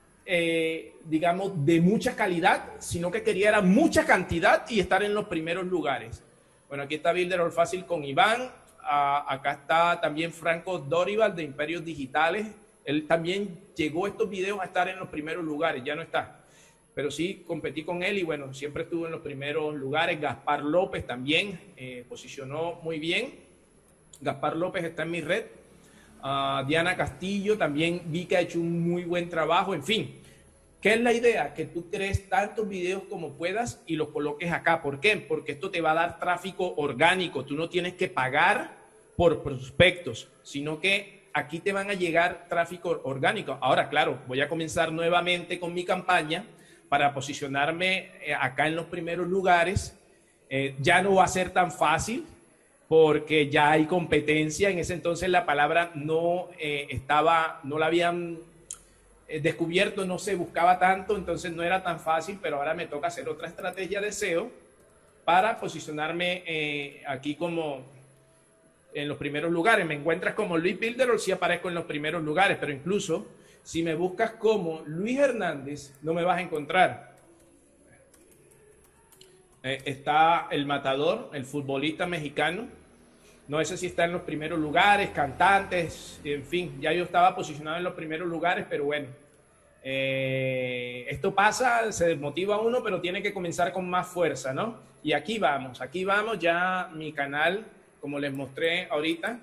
digamos, de mucha calidad, sino que quería era mucha cantidad y estar en los primeros lugares. Bueno, aquí está Builderall Fácil con Iván, acá está también Franco Dorival de Imperios Digitales, él también llegó estos videos a estar en los primeros lugares, ya no está. Pero sí competí con él y bueno, siempre estuvo en los primeros lugares. Gaspar López también posicionó muy bien. Gaspar López está en mi red. Diana Castillo también vi que ha hecho un muy buen trabajo. En fin, ¿qué es la idea? Que tú crees tantos videos como puedas y los coloques acá. ¿Por qué? Porque esto te va a dar tráfico orgánico. Tú no tienes que pagar por prospectos, sino que aquí te van a llegar tráfico orgánico. Ahora, claro, voy a comenzar nuevamente con mi campaña para posicionarme acá en los primeros lugares. Ya no va a ser tan fácil porque ya hay competencia. En ese entonces la palabra no la habían descubierto, no se buscaba tanto, entonces no era tan fácil, pero ahora me toca hacer otra estrategia de SEO para posicionarme aquí como en los primeros lugares. Me encuentras como Luis Builderall, sí aparezco en los primeros lugares, pero incluso si me buscas como Luis Hernández, no me vas a encontrar. Está El Matador, el futbolista mexicano. No sé si está en los primeros lugares, cantantes, en fin, ya yo estaba posicionado en los primeros lugares, pero bueno, esto pasa, se desmotiva uno, pero tiene que comenzar con más fuerza, ¿no? Y aquí vamos, ya mi canal, como les mostré ahorita,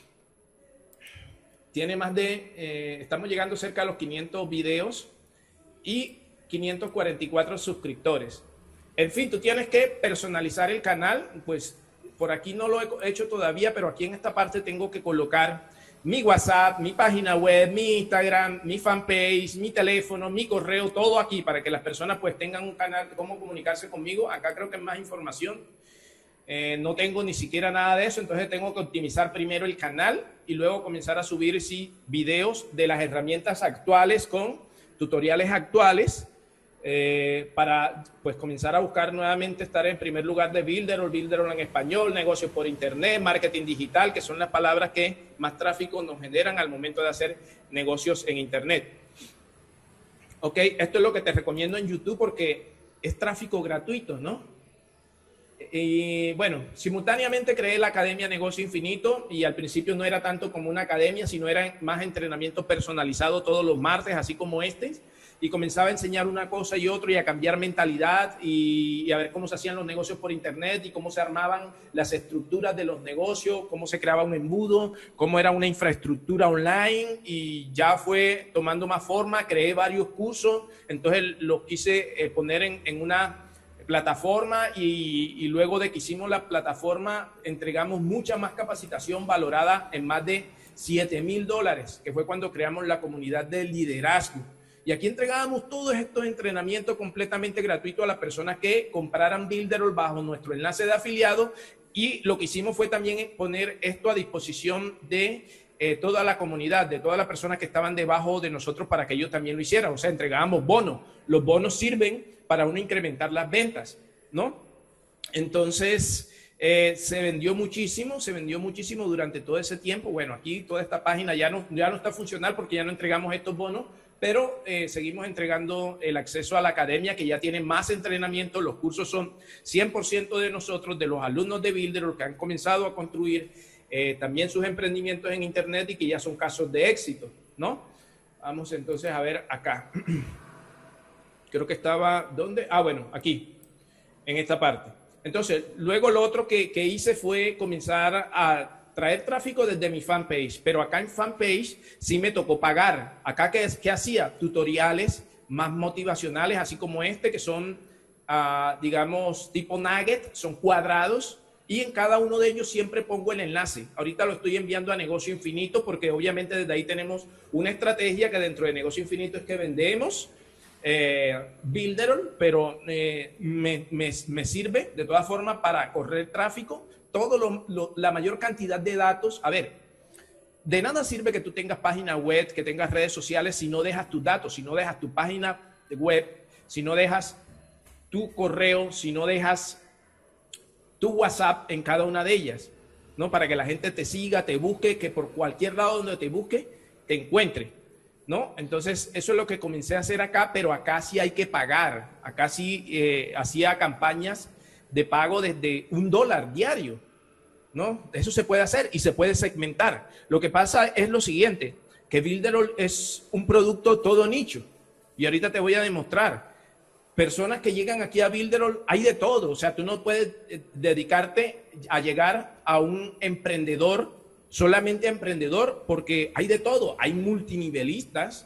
tiene más de, estamos llegando cerca a los 500 videos y 544 suscriptores. En fin, tú tienes que personalizar el canal, pues por aquí no lo he hecho todavía, pero aquí en esta parte tengo que colocar mi WhatsApp, mi página web, mi Instagram, mi fanpage, mi teléfono, mi correo, todo aquí para que las personas pues tengan un canal, cómo comunicarse conmigo. Acá creo que es más información. No tengo ni siquiera nada de eso, entonces tengo que optimizar primero el canal y luego comenzar a subir videos de las herramientas actuales con tutoriales actuales para pues comenzar a buscar nuevamente estar en primer lugar de Builderall en español, negocios por internet, marketing digital, que son las palabras que más tráfico nos generan al momento de hacer negocios en internet. Ok, esto es lo que te recomiendo en YouTube porque es tráfico gratuito, ¿no? Y bueno, simultáneamente creé la Academia Negocio Infinito y al principio no era tanto como una academia, sino era más entrenamiento personalizado todos los martes, así como este, y comenzaba a enseñar una cosa y otra y a cambiar mentalidad y a ver cómo se hacían los negocios por internet y cómo se armaban las estructuras de los negocios, cómo se creaba un embudo, cómo era una infraestructura online y ya fue tomando más forma, creé varios cursos, entonces los quise poner en una plataforma y luego de que hicimos la plataforma entregamos mucha más capacitación valorada en más de $7,000, que fue cuando creamos la comunidad de liderazgo. Y aquí entregábamos todos estos entrenamientos completamente gratuitos a las personas que compraran Builderall bajo nuestro enlace de afiliado y lo que hicimos fue también poner esto a disposición de toda la comunidad, de todas las personas que estaban debajo de nosotros para que ellos también lo hicieran. O sea, entregábamos bonos. Los bonos sirven para uno incrementar las ventas, ¿no? Entonces, se vendió muchísimo durante todo ese tiempo. Bueno, aquí toda esta página ya no está funcional porque ya no entregamos estos bonos, pero seguimos entregando el acceso a la academia que ya tiene más entrenamiento. Los cursos son 100% de nosotros, de los alumnos de Builderall que han comenzado a construir también sus emprendimientos en internet y que ya son casos de éxito, ¿no? Vamos entonces a ver acá. Creo que estaba, ¿dónde? Ah, bueno, aquí, en esta parte. Entonces, luego lo otro que hice fue comenzar a traer tráfico desde mi fanpage, pero acá en fanpage sí me tocó pagar. Acá, ¿qué hacía? Tutoriales más motivacionales, así como este, que son, digamos, tipo nugget, son cuadrados, y en cada uno de ellos siempre pongo el enlace. Ahorita lo estoy enviando a Negocio Infinito, porque obviamente desde ahí tenemos una estrategia que dentro de Negocio Infinito es que vendemos Builderall, pero me sirve de todas formas para correr tráfico, la mayor cantidad de datos. A ver, de nada sirve que tú tengas página web, que tengas redes sociales si no dejas tus datos, si no dejas tu página web, si no dejas tu correo, si no dejas tu WhatsApp en cada una de ellas, ¿no? Para que la gente te siga, te busque, que por cualquier lado donde te busque, te encuentre, ¿no? Entonces, eso es lo que comencé a hacer acá, pero acá sí hay que pagar. Acá sí hacía campañas de pago desde $1 diario, ¿no? Eso se puede hacer y se puede segmentar. Lo que pasa es lo siguiente, que Builderall es un producto todo nicho. Y ahorita te voy a demostrar. Personas que llegan aquí a Builderall, hay de todo. O sea, tú no puedes dedicarte a llegar a un emprendedor, solamente emprendedor, porque hay de todo. Hay multinivelistas,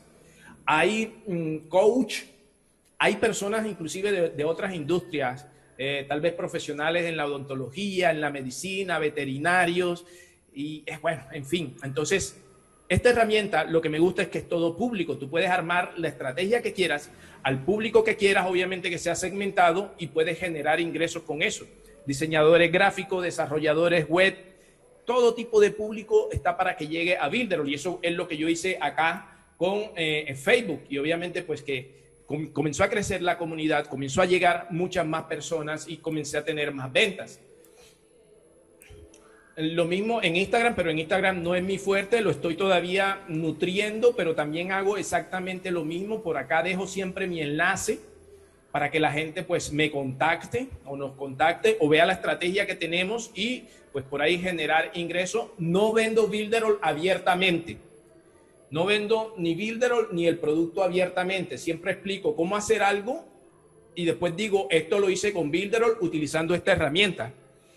hay coach, hay personas inclusive de otras industrias, tal vez profesionales en la odontología, en la medicina, veterinarios, y bueno, en fin. Entonces, esta herramienta, lo que me gusta es que es todo público. Tú puedes armar la estrategia que quieras, al público que quieras, obviamente que sea segmentado, y puedes generar ingresos con eso. Diseñadores gráficos, desarrolladores web, todo tipo de público está para que llegue a Builderall, y eso es lo que yo hice acá con Facebook, y obviamente pues que comenzó a crecer la comunidad, comenzó a llegar muchas más personas y comencé a tener más ventas. Lo mismo en Instagram, pero en Instagram no es mi fuerte, lo estoy todavía nutriendo, pero también hago exactamente lo mismo. Por acá dejo siempre mi enlace para que la gente pues me contacte o nos contacte o vea la estrategia que tenemos y pues por ahí generar ingresos. No vendo Builderall abiertamente. No vendo ni Builderall ni el producto abiertamente. Siempre explico cómo hacer algo y después digo, esto lo hice con Builderall utilizando esta herramienta.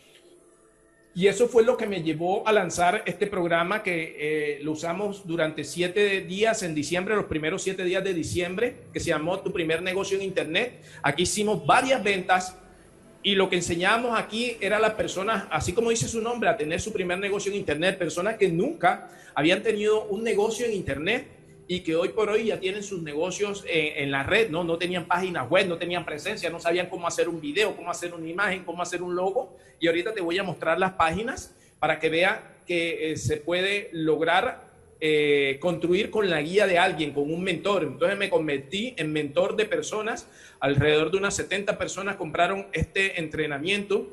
Y eso fue lo que me llevó a lanzar este programa que lo usamos durante 7 días en diciembre, los primeros 7 días de diciembre, que se llamó Tu Primer Negocio en Internet. Aquí hicimos varias ventas y lo que enseñábamos aquí era a las personas, así como dice su nombre, a tener su primer negocio en Internet, personas que nunca habían tenido un negocio en Internet y que hoy por hoy ya tienen sus negocios en la red, ¿no? No tenían páginas web, no tenían presencia, no sabían cómo hacer un video, cómo hacer una imagen, cómo hacer un logo. Y ahorita te voy a mostrar las páginas para que vea que se puede lograr construir con la guía de alguien, con un mentor. Entonces me convertí en mentor de personas. Alrededor de unas 70 personas compraron este entrenamiento.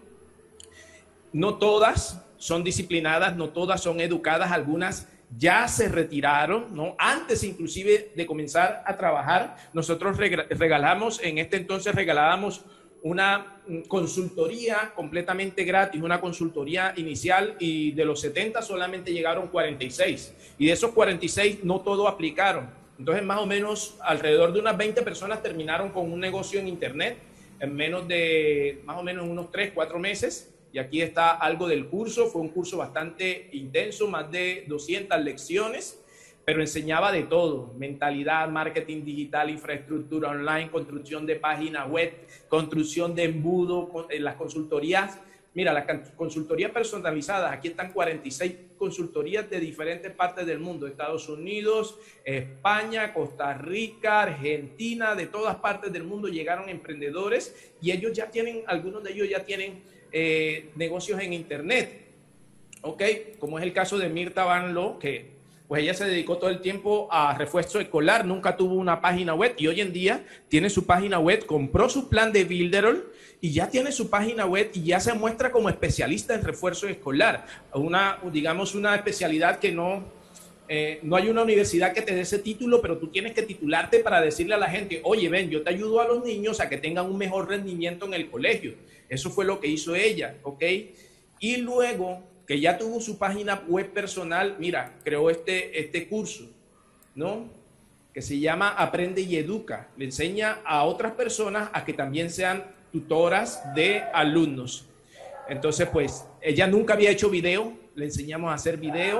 No todas son disciplinadas, no todas son educadas, algunas ya se retiraron, ¿no? Antes inclusive de comenzar a trabajar, nosotros regalábamos, en este entonces regalábamos una consultoría completamente gratis, una consultoría inicial, y de los 70 solamente llegaron 46 y de esos 46 no todos aplicaron. Entonces más o menos alrededor de unas 20 personas terminaron con un negocio en Internet en menos de más o menos unos 3-4 meses. Y aquí está algo del curso. Fue un curso bastante intenso, más de 200 lecciones, pero enseñaba de todo: mentalidad, marketing digital, infraestructura online, construcción de página web, construcción de embudo, las consultorías. Mira, las consultorías personalizadas, aquí están 46 consultorías de diferentes partes del mundo: Estados Unidos, España, Costa Rica, Argentina, de todas partes del mundo llegaron emprendedores y ellos ya tienen, algunos de ellos ya tienen negocios en Internet, ¿ok? Como es el caso de Mirta Banlo, que pues ella se dedicó todo el tiempo a refuerzo escolar, nunca tuvo una página web y hoy en día tiene su página web, compró su plan de Builderall y ya tiene su página web y ya se muestra como especialista en refuerzo escolar, digamos una especialidad que no hay una universidad que te dé ese título, pero tú tienes que titularte para decirle a la gente, oye, ven, yo te ayudo a los niños a que tengan un mejor rendimiento en el colegio. Eso fue lo que hizo ella, ¿ok? Y luego que ya tuvo su página web personal, mira, creó este curso, ¿no? Que se llama Aprende y Educa. Le enseña a otras personas a que también sean tutoras de alumnos. Entonces, pues, ella nunca había hecho video, le enseñamos a hacer video.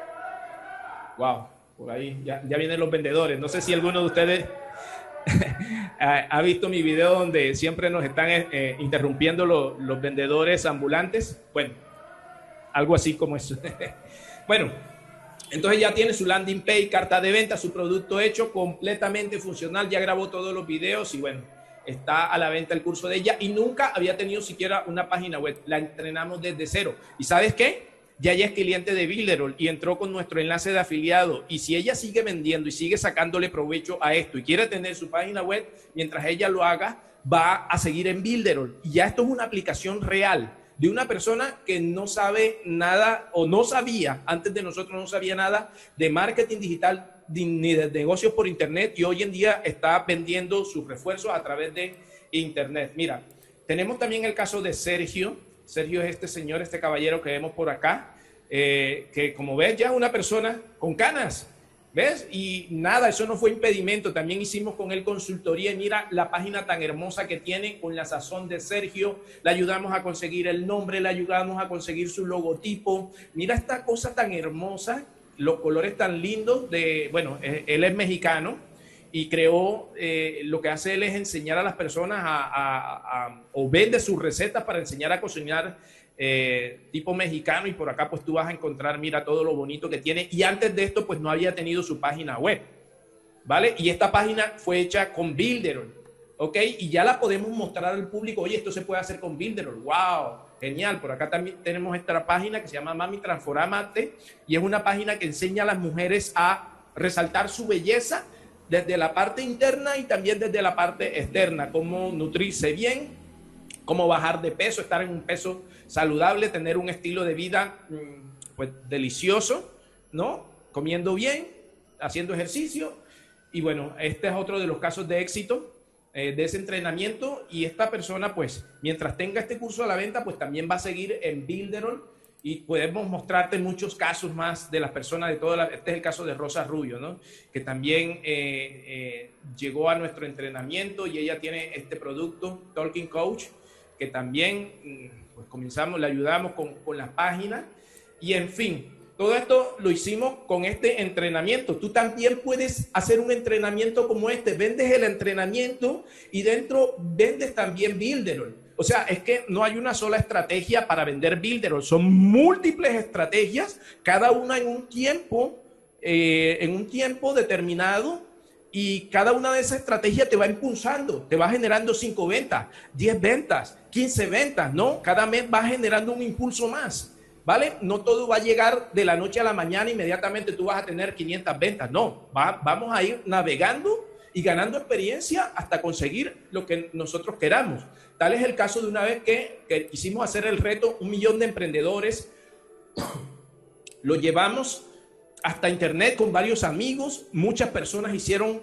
Wow, por ahí ya vienen los vendedores. No sé si alguno de ustedes ha visto mi video donde siempre nos están interrumpiendo los vendedores ambulantes. Bueno, algo así como eso. Bueno, entonces ya tiene su landing page, carta de venta, su producto hecho, completamente funcional. Ya grabó todos los videos y bueno, está a la venta el curso de ella y nunca había tenido siquiera una página web. La entrenamos desde cero. ¿Y sabes qué? Ya ella es cliente de Builderall y entró con nuestro enlace de afiliado. Y si ella sigue vendiendo y sigue sacándole provecho a esto y quiere tener su página web, mientras ella lo haga, va a seguir en Builderall. Y ya esto es una aplicación real de una persona que no sabe nada o no sabía, antes de nosotros no sabía nada de marketing digital ni de negocios por Internet y hoy en día está vendiendo sus refuerzos a través de Internet. Mira, tenemos también el caso de Sergio. Sergio es este señor, este caballero que vemos por acá, que como ves ya es una persona con canas, ¿ves? Y nada, eso no fue impedimento. También hicimos con él consultoría y mira la página tan hermosa que tiene con la sazón de Sergio. Le ayudamos a conseguir el nombre, le ayudamos a conseguir su logotipo. Mira esta cosa tan hermosa, los colores tan lindos de, bueno, él es mexicano y creó, lo que hace él es enseñar a las personas o vende sus recetas para enseñar a cocinar tipo mexicano y por acá pues tú vas a encontrar, mira todo lo bonito que tiene y antes de esto pues no había tenido su página web, ¿vale? Y esta página fue hecha con Builderall, ¿ok? Y ya la podemos mostrar al público, oye, esto se puede hacer con Builderall, wow, genial. Por acá también tenemos esta página que se llama Mami Transformate y es una página que enseña a las mujeres a resaltar su belleza desde la parte interna y también desde la parte externa, cómo nutrirse bien, cómo bajar de peso, estar en un peso saludable, tener un estilo de vida pues delicioso, ¿no? Comiendo bien, haciendo ejercicio. Y bueno, este es otro de los casos de éxito de ese entrenamiento. Y esta persona, pues, mientras tenga este curso a la venta, pues también va a seguir en Builderall. Y podemos mostrarte muchos casos más de las personas de todas las... Este es el caso de Rosa Rubio, ¿no? Que también llegó a nuestro entrenamiento y ella tiene este producto, Talking Coach, que también pues comenzamos, le ayudamos con la página. Y en fin, todo esto lo hicimos con este entrenamiento. Tú también puedes hacer un entrenamiento como este. Vendes el entrenamiento y dentro vendes también Builderall. O sea, es que no hay una sola estrategia para vender Builderall. Son múltiples estrategias, cada una en un tiempo determinado. Y cada una de esas estrategias te va impulsando, te va generando 5 ventas, 10 ventas, 15 ventas, ¿no? Cada mes va generando un impulso más, ¿vale? No todo va a llegar de la noche a la mañana, inmediatamente tú vas a tener 500 ventas, no. Vamos a ir navegando y ganando experiencia hasta conseguir lo que nosotros queramos. Tal es el caso de una vez que quisimos hacer el reto 1 millón de emprendedores. Lo llevamos hasta internet con varios amigos. Muchas personas hicieron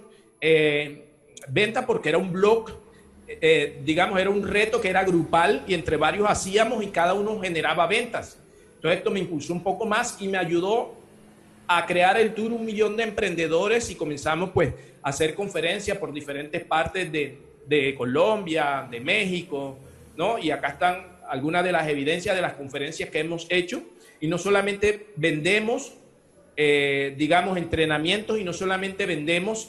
venta porque era un blog, digamos, era un reto que era grupal y entre varios hacíamos y cada uno generaba ventas. Entonces esto me impulsó un poco más y me ayudó a crear el tour 1 millón de emprendedores y comenzamos pues a hacer conferencias por diferentes partes de Colombia, de México, ¿no? Y acá están algunas de las evidencias de las conferencias que hemos hecho. Y no solamente vendemos, digamos, entrenamientos y no solamente vendemos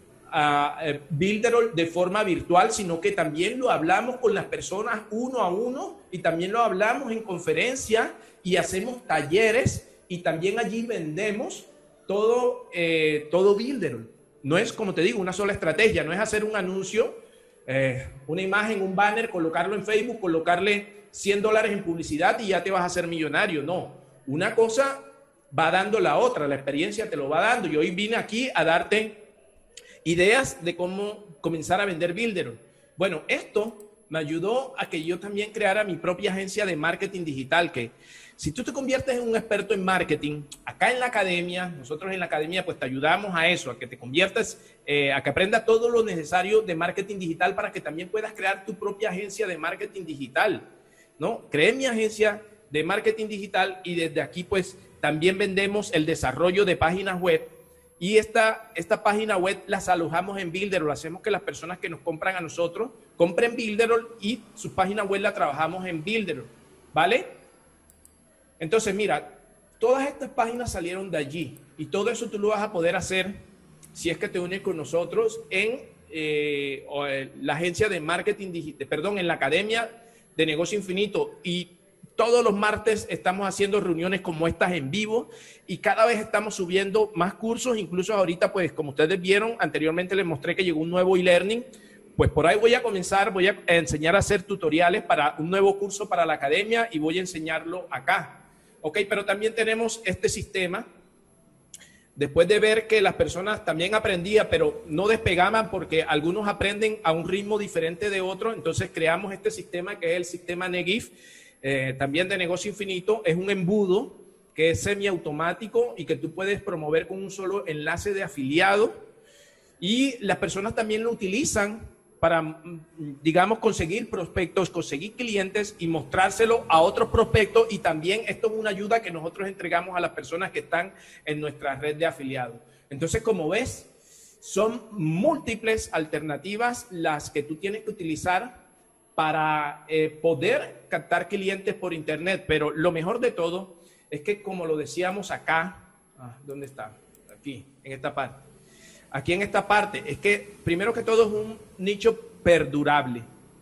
Builderall de forma virtual, sino que también lo hablamos con las personas uno a uno y también lo hablamos en conferencias y hacemos talleres y también allí vendemos todo Builderall. No es, como te digo, una sola estrategia, no es hacer un anuncio, una imagen, un banner, colocarlo en Facebook, colocarle $100 en publicidad y ya te vas a hacer millonario. No, una cosa va dando la otra, la experiencia te lo va dando. Y hoy vine aquí a darte ideas de cómo comenzar a vender Builderall. Bueno, esto me ayudó a que yo también creara mi propia agencia de marketing digital, que si tú te conviertes en un experto en marketing, acá en la academia, nosotros en la academia pues te ayudamos a eso, a que te conviertas, a que aprendas todo lo necesario de marketing digital para que también puedas crear tu propia agencia de marketing digital, ¿no? Creé mi agencia de marketing digital y desde aquí pues también vendemos el desarrollo de páginas web y esta página web las alojamos en Builderall. Hacemos que las personas que nos compran a nosotros compren Builderall y su página web la trabajamos en Builderall, ¿vale? Entonces, mira, todas estas páginas salieron de allí y todo eso tú lo vas a poder hacer si es que te unes con nosotros en la agencia de marketing digital, perdón, en la Academia de Negocio Infinito. Y todos los martes estamos haciendo reuniones como estas en vivo y cada vez estamos subiendo más cursos. Incluso ahorita, pues, como ustedes vieron, anteriormente les mostré que llegó un nuevo e-learning. Pues por ahí voy a comenzar, voy a enseñar a hacer tutoriales para un nuevo curso para la academia y voy a enseñarlo acá. Ok, pero también tenemos este sistema. Después de ver que las personas también aprendían, pero no despegaban porque algunos aprenden a un ritmo diferente de otros, entonces creamos este sistema que es el sistema Negif, también de Negocio Infinito. Es un embudo que es semiautomático y que tú puedes promover con un solo enlace de afiliado. Y las personas también lo utilizan para, digamos, conseguir prospectos, conseguir clientes y mostrárselo a otros prospectos. Y también esto es una ayuda que nosotros entregamos a las personas que están en nuestra red de afiliados. Entonces, como ves, son múltiples alternativas las que tú tienes que utilizar para poder captar clientes por internet. Pero lo mejor de todo es que, como lo decíamos acá, ¿dónde está? Aquí, en esta parte. Aquí en esta parte, es que primero que todo es un nicho perdurable.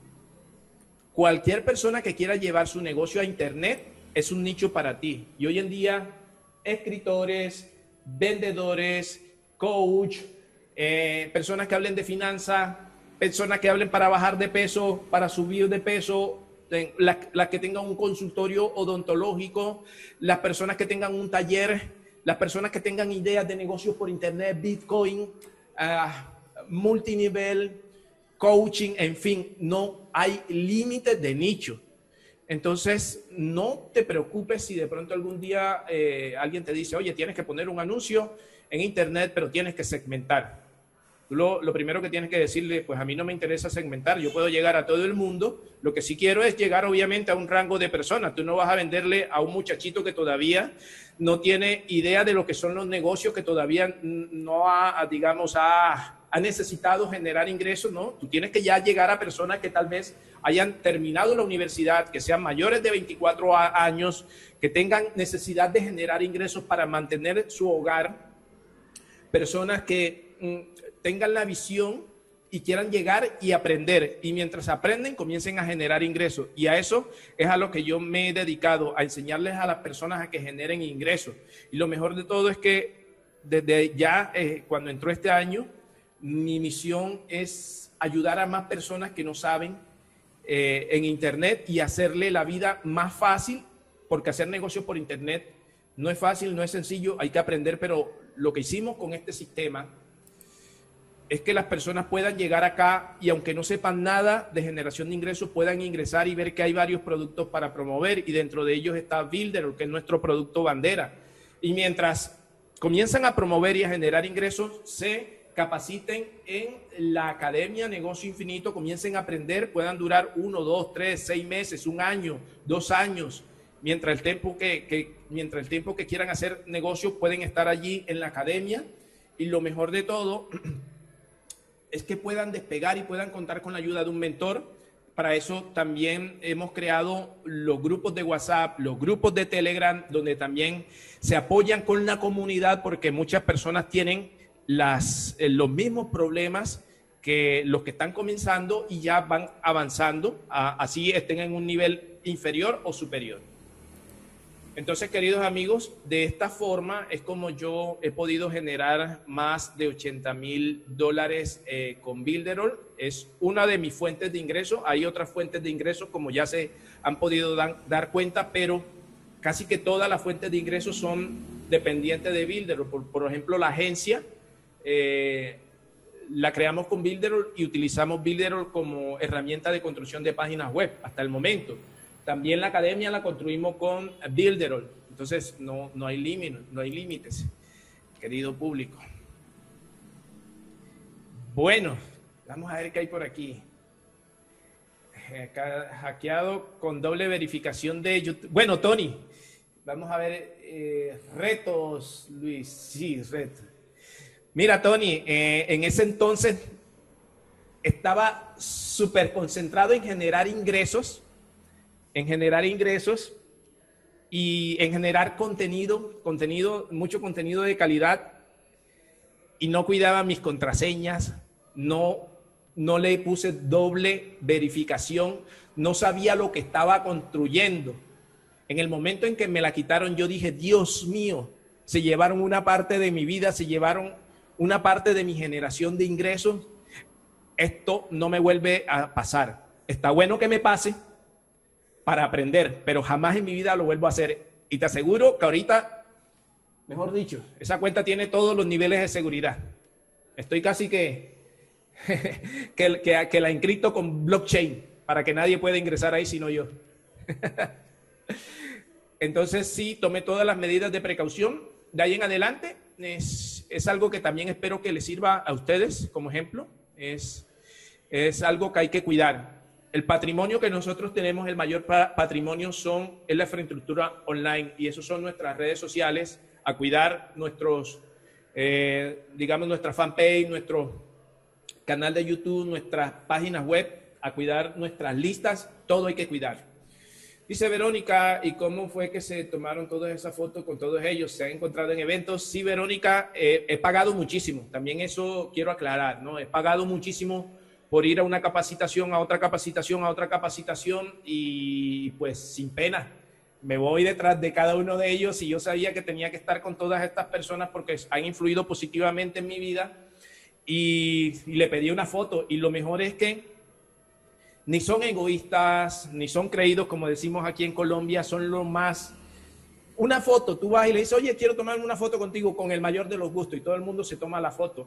Cualquier persona que quiera llevar su negocio a internet es un nicho para ti. Y hoy en día, escritores, vendedores, coach, personas que hablen de finanzas, personas que hablen para bajar de peso, para subir de peso, las que tengan un consultorio odontológico, las personas que tengan un taller, las personas que tengan ideas de negocios por internet, Bitcoin, multinivel, coaching, en fin, no hay límites de nicho. Entonces, no te preocupes si de pronto algún día alguien te dice, oye, tienes que poner un anuncio en internet, pero tienes que segmentar. Tú lo primero que tienes que decirle, pues a mí no me interesa segmentar, yo puedo llegar a todo el mundo, lo que sí quiero es llegar obviamente a un rango de personas. Tú no vas a venderle a un muchachito que todavía no tiene idea de lo que son los negocios, que todavía no ha necesitado generar ingresos, ¿no? Tú tienes que ya llegar a personas que tal vez hayan terminado la universidad, que sean mayores de 24 años, que tengan necesidad de generar ingresos para mantener su hogar, personas que tengan la visión y quieran llegar y aprender, y mientras aprenden comiencen a generar ingresos, y a eso es a lo que yo me he dedicado, a enseñarles a las personas a que generen ingresos. Y lo mejor de todo es que desde ya, cuando entró este año, mi misión es ayudar a más personas que no saben en internet y hacerle la vida más fácil, porque hacer negocios por internet no es fácil, no es sencillo, hay que aprender, pero lo que hicimos con este sistema es que las personas puedan llegar acá y aunque no sepan nada de generación de ingresos, puedan ingresar y ver que hay varios productos para promover, y dentro de ellos está Builderall, que es nuestro producto bandera. Y mientras comienzan a promover y a generar ingresos, se capaciten en la Academia Negocio Infinito, comiencen a aprender, puedan durar 1, 2, 3, 6 meses, 1 año, 2 años, mientras el tiempo que quieran hacer negocios, pueden estar allí en la academia. Y lo mejor de todo es que puedan despegar y puedan contar con la ayuda de un mentor. Para eso también hemos creado los grupos de WhatsApp, los grupos de Telegram, donde también se apoyan con la comunidad, porque muchas personas tienen los mismos problemas que los que están comenzando y ya van avanzando, así estén en un nivel inferior o superior. Entonces, queridos amigos, de esta forma es como yo he podido generar más de $80,000 con Builderall. Es una de mis fuentes de ingresos. Hay otras fuentes de ingresos, como ya se han podido dar cuenta, pero casi que todas las fuentes de ingresos son dependientes de Builderall. Por ejemplo, la agencia la creamos con Builderall y utilizamos Builderall como herramienta de construcción de páginas web hasta el momento. También la academia la construimos con Builderall. Entonces, no hay límites, querido público. Bueno, vamos a ver qué hay por aquí. Hackeado con doble verificación de YouTube. Bueno, Tony, vamos a ver retos, Luis. Sí, retos. Mira, Tony, en ese entonces estaba súper concentrado en generar ingresos y en generar contenido, mucho contenido de calidad, y no cuidaba mis contraseñas, no le puse doble verificación, no sabía lo que estaba construyendo. En el momento en que me la quitaron, yo dije, Dios mío, se llevaron una parte de mi vida, se llevaron una parte de mi generación de ingresos. Esto no me vuelve a pasar. Está bueno que me pase para aprender, pero jamás en mi vida lo vuelvo a hacer. Y te aseguro que ahorita, mejor dicho, esa cuenta tiene todos los niveles de seguridad. Estoy casi que la encripto con blockchain para que nadie pueda ingresar ahí sino yo. Entonces sí, tomé todas las medidas de precaución. De ahí en adelante es algo que también espero que les sirva a ustedes como ejemplo. Es algo que hay que cuidar. El patrimonio que nosotros tenemos, el mayor patrimonio es la infraestructura online, y eso son nuestras redes sociales, a cuidar nuestros, nuestra fanpage, nuestro canal de YouTube, nuestras páginas web, a cuidar nuestras listas, todo hay que cuidar. Dice Verónica, ¿y cómo fue que se tomaron todas esas fotos con todos ellos? ¿Se han encontrado en eventos? Sí, Verónica, he pagado muchísimo, también eso quiero aclarar, ¿no? He pagado muchísimo por ir a una capacitación, a otra capacitación, a otra capacitación, y pues sin pena me voy detrás de cada uno de ellos, y yo sabía que tenía que estar con todas estas personas porque han influido positivamente en mi vida, y le pedí una foto. Y lo mejor es que ni son egoístas, ni son creídos, como decimos aquí en Colombia, son lo más... Una foto, tú vas y le dices, oye, quiero tomarme una foto contigo, con el mayor de los gustos, y todo el mundo se toma la foto.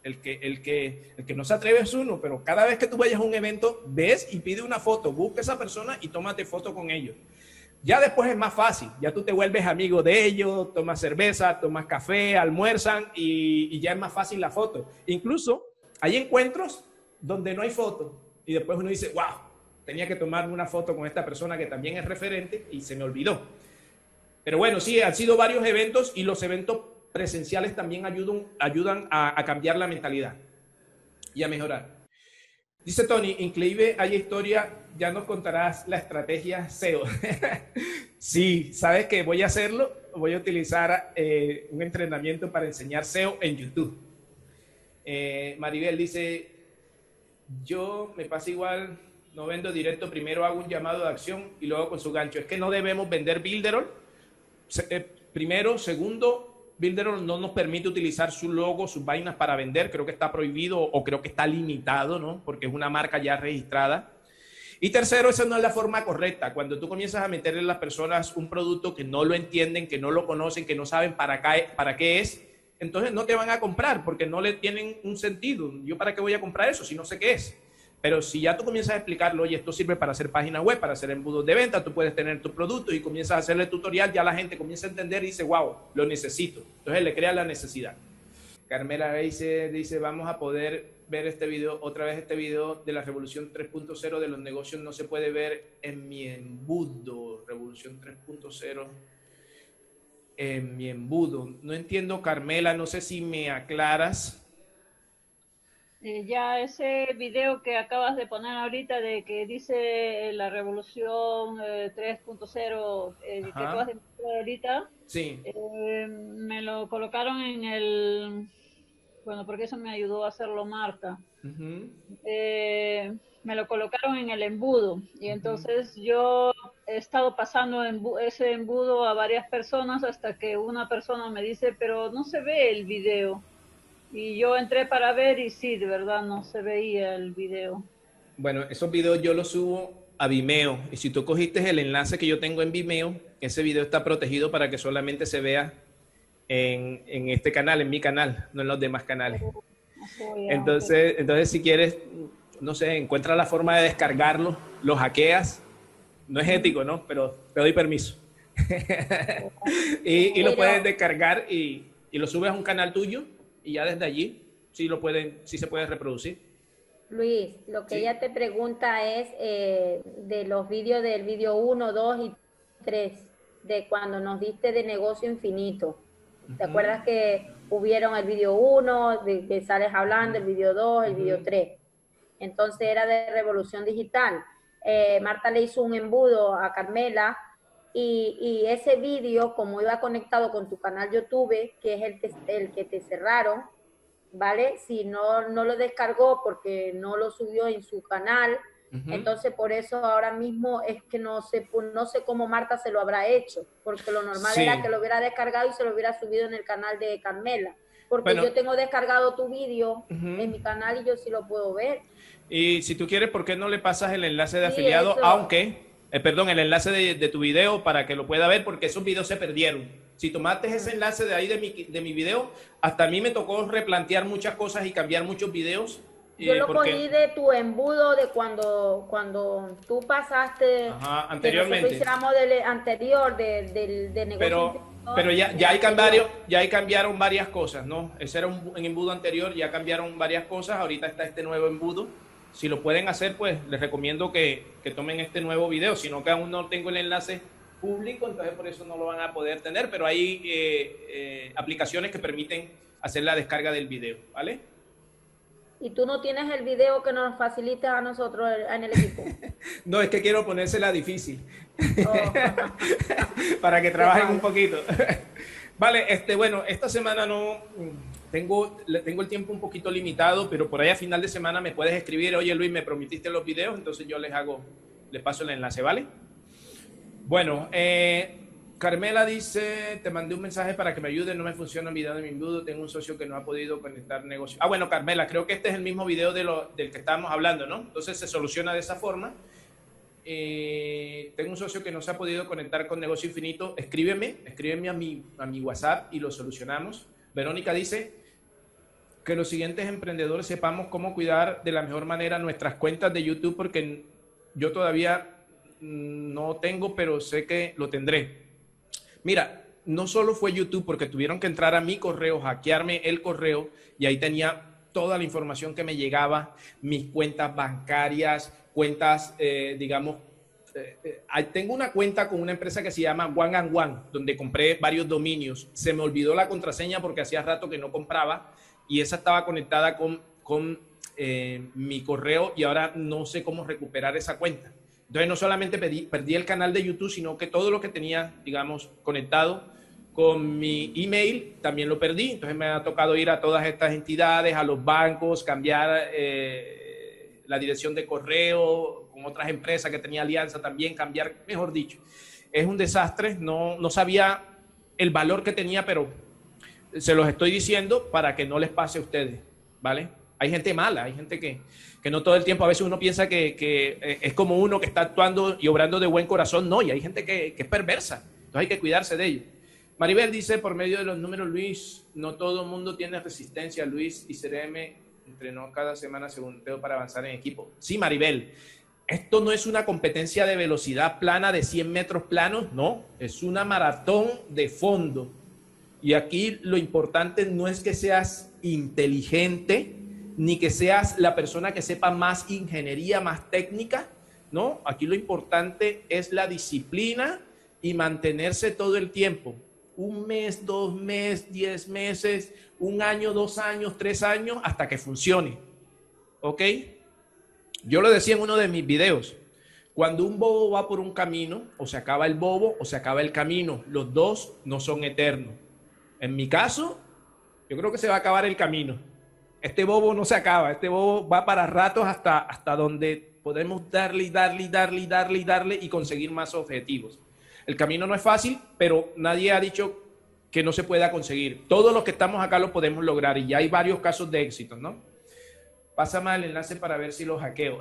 El que no se atreve es uno, pero cada vez que tú vayas a un evento, ves y pide una foto, busca a esa persona y tómate foto con ellos. Ya después es más fácil, ya tú te vuelves amigo de ellos, tomas cerveza, tomas café, almuerzan y ya es más fácil la foto. Incluso hay encuentros donde no hay foto y después uno dice, wow, tenía que tomar una foto con esta persona que también es referente y se me olvidó. Pero bueno, sí, han sido varios eventos y los eventos presenciales también ayudan a cambiar la mentalidad y a mejorar. Dice Tony, increíble, hay historia, ya nos contarás la estrategia SEO. Sí, sabes que voy a hacerlo, voy a utilizar un entrenamiento para enseñar SEO en YouTube. Maribel dice, yo me pasa igual, no vendo directo, primero hago un llamado de acción y luego con su gancho. Es que no debemos vender Builderall. Primero, segundo, Builderall no nos permite utilizar su logo, sus vainas para vender. Creo que está prohibido o creo que está limitado, ¿no? Porque es una marca ya registrada. Y tercero, esa no es la forma correcta. Cuando tú comienzas a meterle a las personas un producto que no lo entienden, que no lo conocen, que no saben para qué es, entonces no te van a comprar porque no le tienen un sentido. ¿Yo para qué voy a comprar eso si no sé qué es? Pero si ya tú comienzas a explicarlo, oye, esto sirve para hacer páginas web, para hacer embudos de venta, tú puedes tener tu producto y comienzas a hacerle tutorial, ya la gente comienza a entender y dice, wow, lo necesito. Entonces le crea la necesidad. Carmela dice, vamos a poder ver este video, otra vez este video de la Revolución 3.0 de los negocios no se puede ver en mi embudo. Revolución 3.0 en mi embudo. No entiendo, Carmela, no sé si me aclaras. Ya ese video que acabas de poner ahorita de que dice la revolución 3.0 que acabas de poner ahorita, sí. Me lo colocaron en el, bueno, porque eso me ayudó a hacerlo Marta. Me lo colocaron en el embudo y entonces yo he estado pasando ese embudo a varias personas hasta que una persona me dice, pero no se ve el video. Y yo entré para ver y sí, de verdad no se veía el video. Bueno, esos videos yo los subo a Vimeo. Y si tú cogiste el enlace que yo tengo en Vimeo, ese video está protegido para que solamente se vea en este canal, en mi canal, no en los demás canales. Entonces, si quieres, no sé, encuentra la forma de descargarlo, lo hackeas. No es ético, ¿no? Pero te doy permiso. y lo puedes descargar y lo subes a un canal tuyo. Y ya desde allí sí se puede reproducir. Luis, lo que ella te pregunta es de los vídeos del vídeo 1, 2 y 3, de cuando nos diste de negocio infinito. ¿Te acuerdas que hubieron el vídeo 1, de que sales hablando, el vídeo 2, el vídeo 3? Entonces era de revolución digital. Marta le hizo un embudo a Carmela y ese vídeo, como iba conectado con tu canal YouTube, que es el que te cerraron, ¿vale? Si no lo descargó porque no lo subió en su canal, entonces por eso ahora mismo es que no sé cómo Marta se lo habrá hecho, porque lo normal era que lo hubiera descargado y se lo hubiera subido en el canal de Carmela, porque yo tengo descargado tu vídeo en mi canal y yo sí lo puedo ver. Y si tú quieres, ¿por qué no le pasas el enlace de afiliado? Eso. Aunque... perdón, el enlace de tu video para que lo pueda ver, porque esos videos se perdieron. Si tomaste ese enlace de ahí de mi video, hasta a mí me tocó replantear muchas cosas y cambiar muchos videos. Yo lo cogí de tu embudo de cuando tú pasaste. Ajá, anteriormente. Hicimos del anterior, de negocio. Pero ya hay cambiaron varias cosas, ¿no? Ese era un embudo anterior, ya cambiaron varias cosas. Ahorita está este nuevo embudo. Si lo pueden hacer, pues les recomiendo que tomen este nuevo video, sino que aún no tengo el enlace público, entonces por eso no lo van a poder tener, pero hay aplicaciones que permiten hacer la descarga del video, ¿vale? ¿Y tú no tienes el video que nos facilita a nosotros en el equipo? No, es que quiero ponérsela difícil, para que trabajen un poquito. Vale, bueno, esta semana no... Tengo el tiempo un poquito limitado, pero por ahí a final de semana me puedes escribir, oye Luis, me prometiste los videos, entonces yo les paso el enlace, ¿vale? Bueno, Carmela dice, te mandé un mensaje para que me ayude, no me funciona el video de mi embudo, tengo un socio que no ha podido conectar negocio. Bueno, Carmela, creo que este es el mismo video del que estábamos hablando, ¿no? Entonces se soluciona de esa forma. Tengo un socio que no se ha podido conectar con Negocio Infinito, escríbeme a mi WhatsApp y lo solucionamos. Verónica dice, que los siguientes emprendedores sepamos cómo cuidar de la mejor manera nuestras cuentas de YouTube, porque yo todavía no tengo, pero sé que lo tendré. Mira, no solo fue YouTube, porque tuvieron que entrar a mi correo, hackearme el correo, y ahí tenía toda la información que me llegaba, mis cuentas bancarias, cuentas, digamos, tengo una cuenta con una empresa que se llama One and One, donde compré varios dominios. Se me olvidó la contraseña porque hacía rato que no compraba, y esa estaba conectada con mi correo, y ahora no sé cómo recuperar esa cuenta. Entonces no solamente perdí el canal de YouTube, sino que todo lo que tenía, digamos, conectado con mi email también lo perdí. Entonces me ha tocado ir a todas estas entidades, a los bancos, cambiar la dirección de correo, con otras empresas que tenía alianza también, cambiar, mejor dicho. Es un desastre, no sabía el valor que tenía, pero se los estoy diciendo para que no les pase a ustedes, ¿vale? Hay gente mala, hay gente que no todo el tiempo, a veces uno piensa que es como uno que está actuando y obrando de buen corazón, no, y hay gente que es perversa, entonces hay que cuidarse de ello. Maribel dice, por medio de los números, Luis, no todo el mundo tiene resistencia. Luis y CRM entrenó cada semana según Teo para avanzar en equipo. Sí, Maribel, esto no es una competencia de velocidad plana de 100 metros planos, no, es una maratón de fondo. Y aquí lo importante no es que seas inteligente, ni que seas la persona que sepa más ingeniería, más técnica, ¿no? Aquí lo importante es la disciplina y mantenerse todo el tiempo. 1 mes, 2 meses, 10 meses, 1 año, 2 años, 3 años, hasta que funcione. ¿Ok? Yo lo decía en uno de mis videos. Cuando un bobo va por un camino, o se acaba el bobo o se acaba el camino. Los dos no son eternos. En mi caso, yo creo que se va a acabar el camino. Este bobo no se acaba. Este bobo va para ratos hasta donde podemos darle y conseguir más objetivos. El camino no es fácil, pero nadie ha dicho que no se pueda conseguir. Todos los que estamos acá lo podemos lograr y ya hay varios casos de éxito, ¿no? Pásame el enlace para ver si lo hackeo.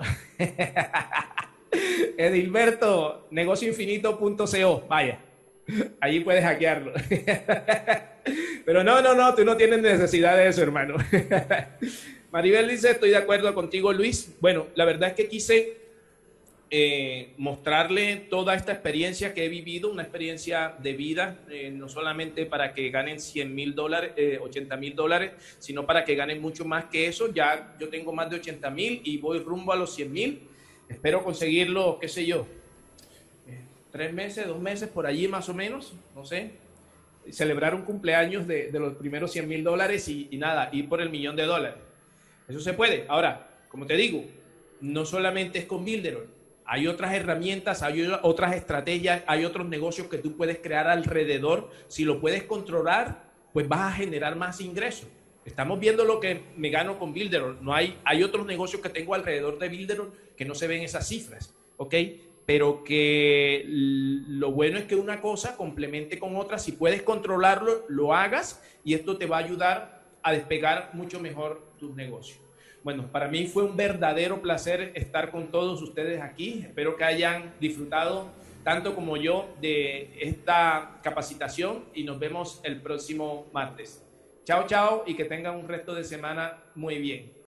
Edilberto, negocioinfinito.co, vaya, allí puedes hackearlo. Pero no, tú no tienes necesidad de eso, hermano. Maribel dice, estoy de acuerdo contigo, Luis. Bueno, la verdad es que quise mostrarle toda esta experiencia que he vivido, una experiencia de vida, no solamente para que ganen $100,000, $80,000, sino para que ganen mucho más que eso. Ya yo tengo más de 80,000 y voy rumbo a los 100,000. Espero conseguirlo, qué sé yo, 3 meses, 2 meses, por allí más o menos, no sé. Celebrar un cumpleaños de los primeros $100,000 y nada, ir por el $1,000,000. Eso se puede. Ahora, como te digo, no solamente es con Builderall. Hay otras herramientas, hay otras estrategias, hay otros negocios que tú puedes crear alrededor. Si lo puedes controlar, pues vas a generar más ingresos. Estamos viendo lo que me gano con Builderall. Hay otros negocios que tengo alrededor de Builderall que no se ven esas cifras, ¿ok? Pero que lo bueno es que una cosa complemente con otra. Si puedes controlarlo, lo hagas y esto te va a ayudar a despegar mucho mejor tus negocios. Bueno, para mí fue un verdadero placer estar con todos ustedes aquí. Espero que hayan disfrutado tanto como yo de esta capacitación y nos vemos el próximo martes. Chao, chao y que tengan un resto de semana muy bien.